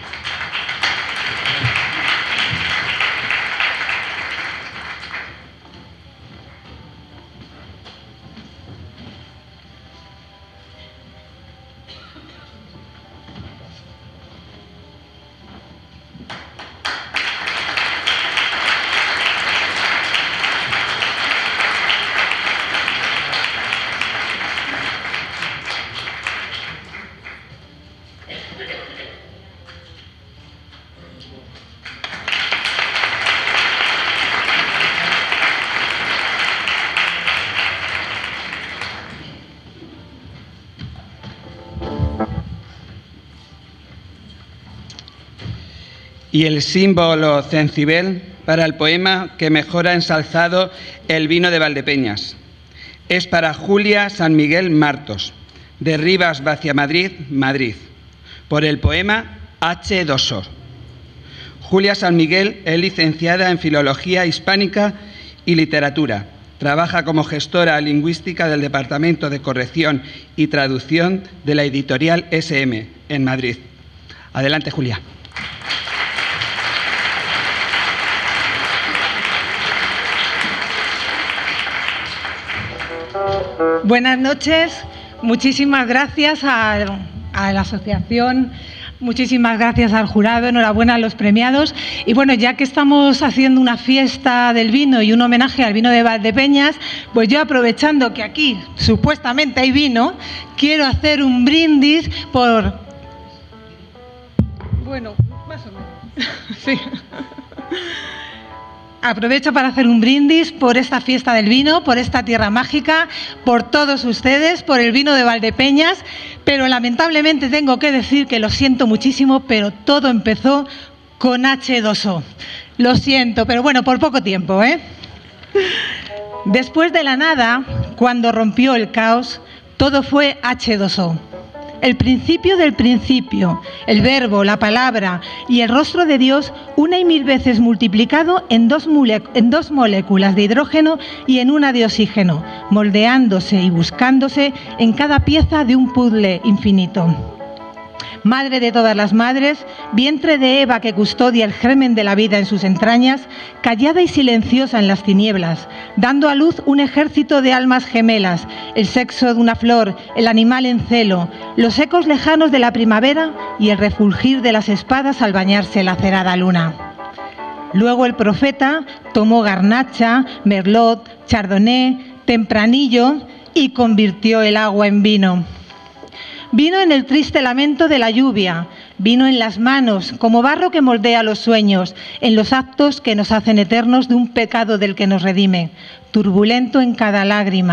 Y el símbolo Cencibel para el poema que mejor ha ensalzado el vino de Valdepeñas. Es para Julia San Miguel Martos, de Rivas Vaciamadrid, Madrid, por el poema H dos O. Julia San Miguel es licenciada en Filología Hispánica y Literatura. Trabaja como gestora lingüística del Departamento de Corrección y Traducción de la editorial S M en Madrid. Adelante, Julia. Buenas noches, muchísimas gracias a, a la asociación, muchísimas gracias al jurado, enhorabuena a los premiados. Y bueno, ya que estamos haciendo una fiesta del vino y un homenaje al vino de Valdepeñas, pues yo, aprovechando que aquí supuestamente hay vino, quiero hacer un brindis por... Bueno, más o menos, sí. Aprovecho para hacer un brindis por esta fiesta del vino, por esta tierra mágica, por todos ustedes, por el vino de Valdepeñas, pero lamentablemente tengo que decir que lo siento muchísimo, pero todo empezó con H dos O. Lo siento, pero bueno, por poco tiempo, ¿eh? Después de la nada, cuando rompió el caos, todo fue H dos O. El principio del principio, el verbo, la palabra y el rostro de Dios, una y mil veces multiplicado en dos, en dos moléculas de hidrógeno y en una de oxígeno, moldeándose y buscándose en cada pieza de un puzzle infinito. Madre de todas las madres, vientre de Eva que custodia el germen de la vida en sus entrañas, callada y silenciosa en las tinieblas, dando a luz un ejército de almas gemelas, el sexo de una flor, el animal en celo, los ecos lejanos de la primavera y el refulgir de las espadas al bañarse la cerada luna. Luego el profeta tomó garnacha, merlot, chardonnay, tempranillo y convirtió el agua en vino. Vino en el triste lamento de la lluvia, vino en las manos, como barro que moldea los sueños, en los actos que nos hacen eternos de un pecado del que nos redime, turbulento en cada lágrima,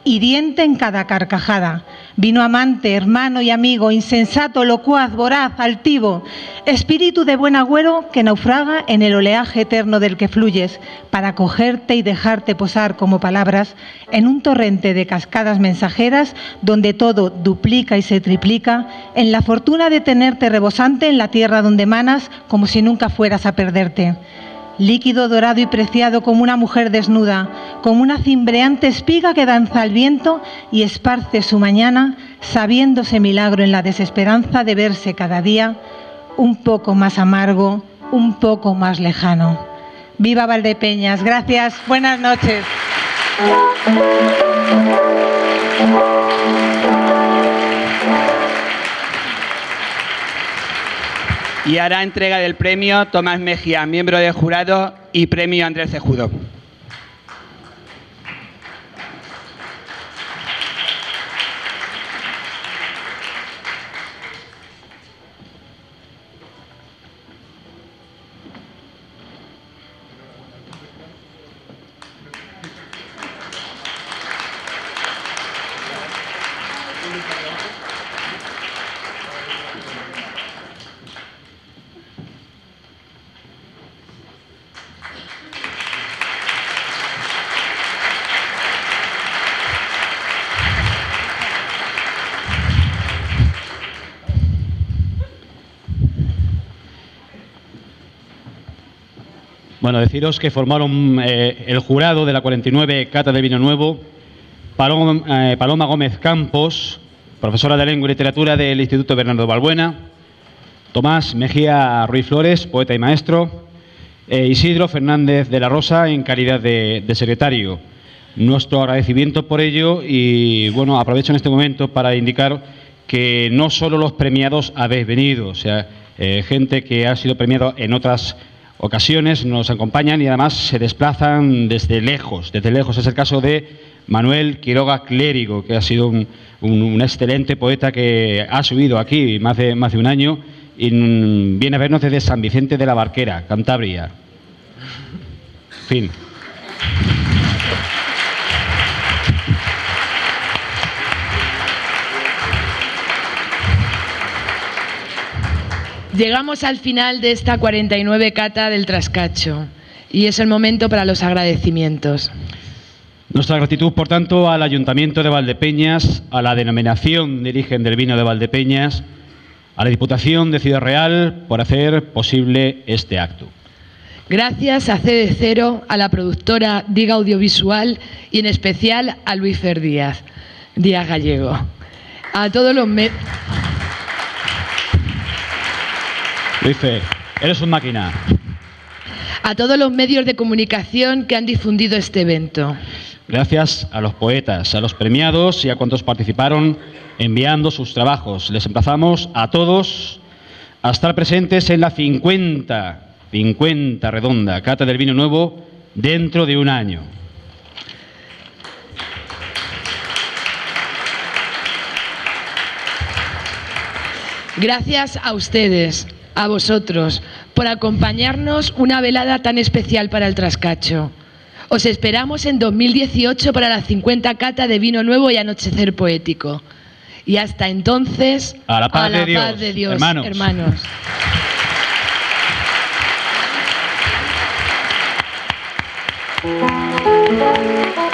hiriente en cada carcajada. Vino amante, hermano y amigo, insensato, locuaz, voraz, altivo, espíritu de buen agüero que naufraga en el oleaje eterno del que fluyes, para cogerte y dejarte posar como palabras en un torrente de cascadas mensajeras donde todo duplica y se triplica, en la fortuna de tenerte rebosante en la tierra donde manas como si nunca fueras a perderte. Líquido, dorado y preciado como una mujer desnuda, como una cimbreante espiga que danza al viento y esparce su mañana, sabiéndose milagro en la desesperanza de verse cada día un poco más amargo, un poco más lejano. ¡Viva Valdepeñas! Gracias, buenas noches. Y hará entrega del premio Tomás Mejía, miembro del jurado, y premio Andrés Cejudo. Bueno, deciros que formaron eh, el jurado de la cuarenta y nueve Cata de Vino Nuevo, Paloma, eh, Paloma Gómez Campos, profesora de Lengua y Literatura del Instituto Bernardo Balbuena, Tomás Mejía Ruiz Flores, poeta y maestro, e Isidro Fernández de la Rosa, en calidad de, de secretario. Nuestro agradecimiento por ello y, bueno, aprovecho en este momento para indicar que no solo los premiados habéis venido, o sea, eh, gente que ha sido premiado en otras ocasiones nos acompañan y además se desplazan desde lejos, desde lejos. Es el caso de Manuel Quiroga Clérigo, que ha sido un, un, un excelente poeta que ha subido aquí más de, más de un año y mm, viene a vernos desde San Vicente de la Barquera, Cantabria. Fin. Llegamos al final de esta cuarenta y nueve Cata del Trascacho y es el momento para los agradecimientos. Nuestra gratitud, por tanto, al Ayuntamiento de Valdepeñas, a la Denominación de Origen del Vino de Valdepeñas, a la Diputación de Ciudad Real por hacer posible este acto. Gracias a C D Cero, a la productora Diga Audiovisual y en especial a Luis Fer Díaz, Díaz Gallego. A todos los medios... Luis Fer, eres un máquina. A todos los medios de comunicación que han difundido este evento. Gracias a los poetas, a los premiados y a cuantos participaron enviando sus trabajos. Les emplazamos a todos a estar presentes en la cincuenta, cincuenta redonda Cata del Vino Nuevo dentro de un año. Gracias a ustedes, a vosotros, por acompañarnos una velada tan especial para el Trascacho. Os esperamos en dos mil dieciocho para la cincuenta Cata de Vino Nuevo y Anochecer Poético. Y hasta entonces, a la paz, a la de, Dios, paz de Dios, hermanos. hermanos.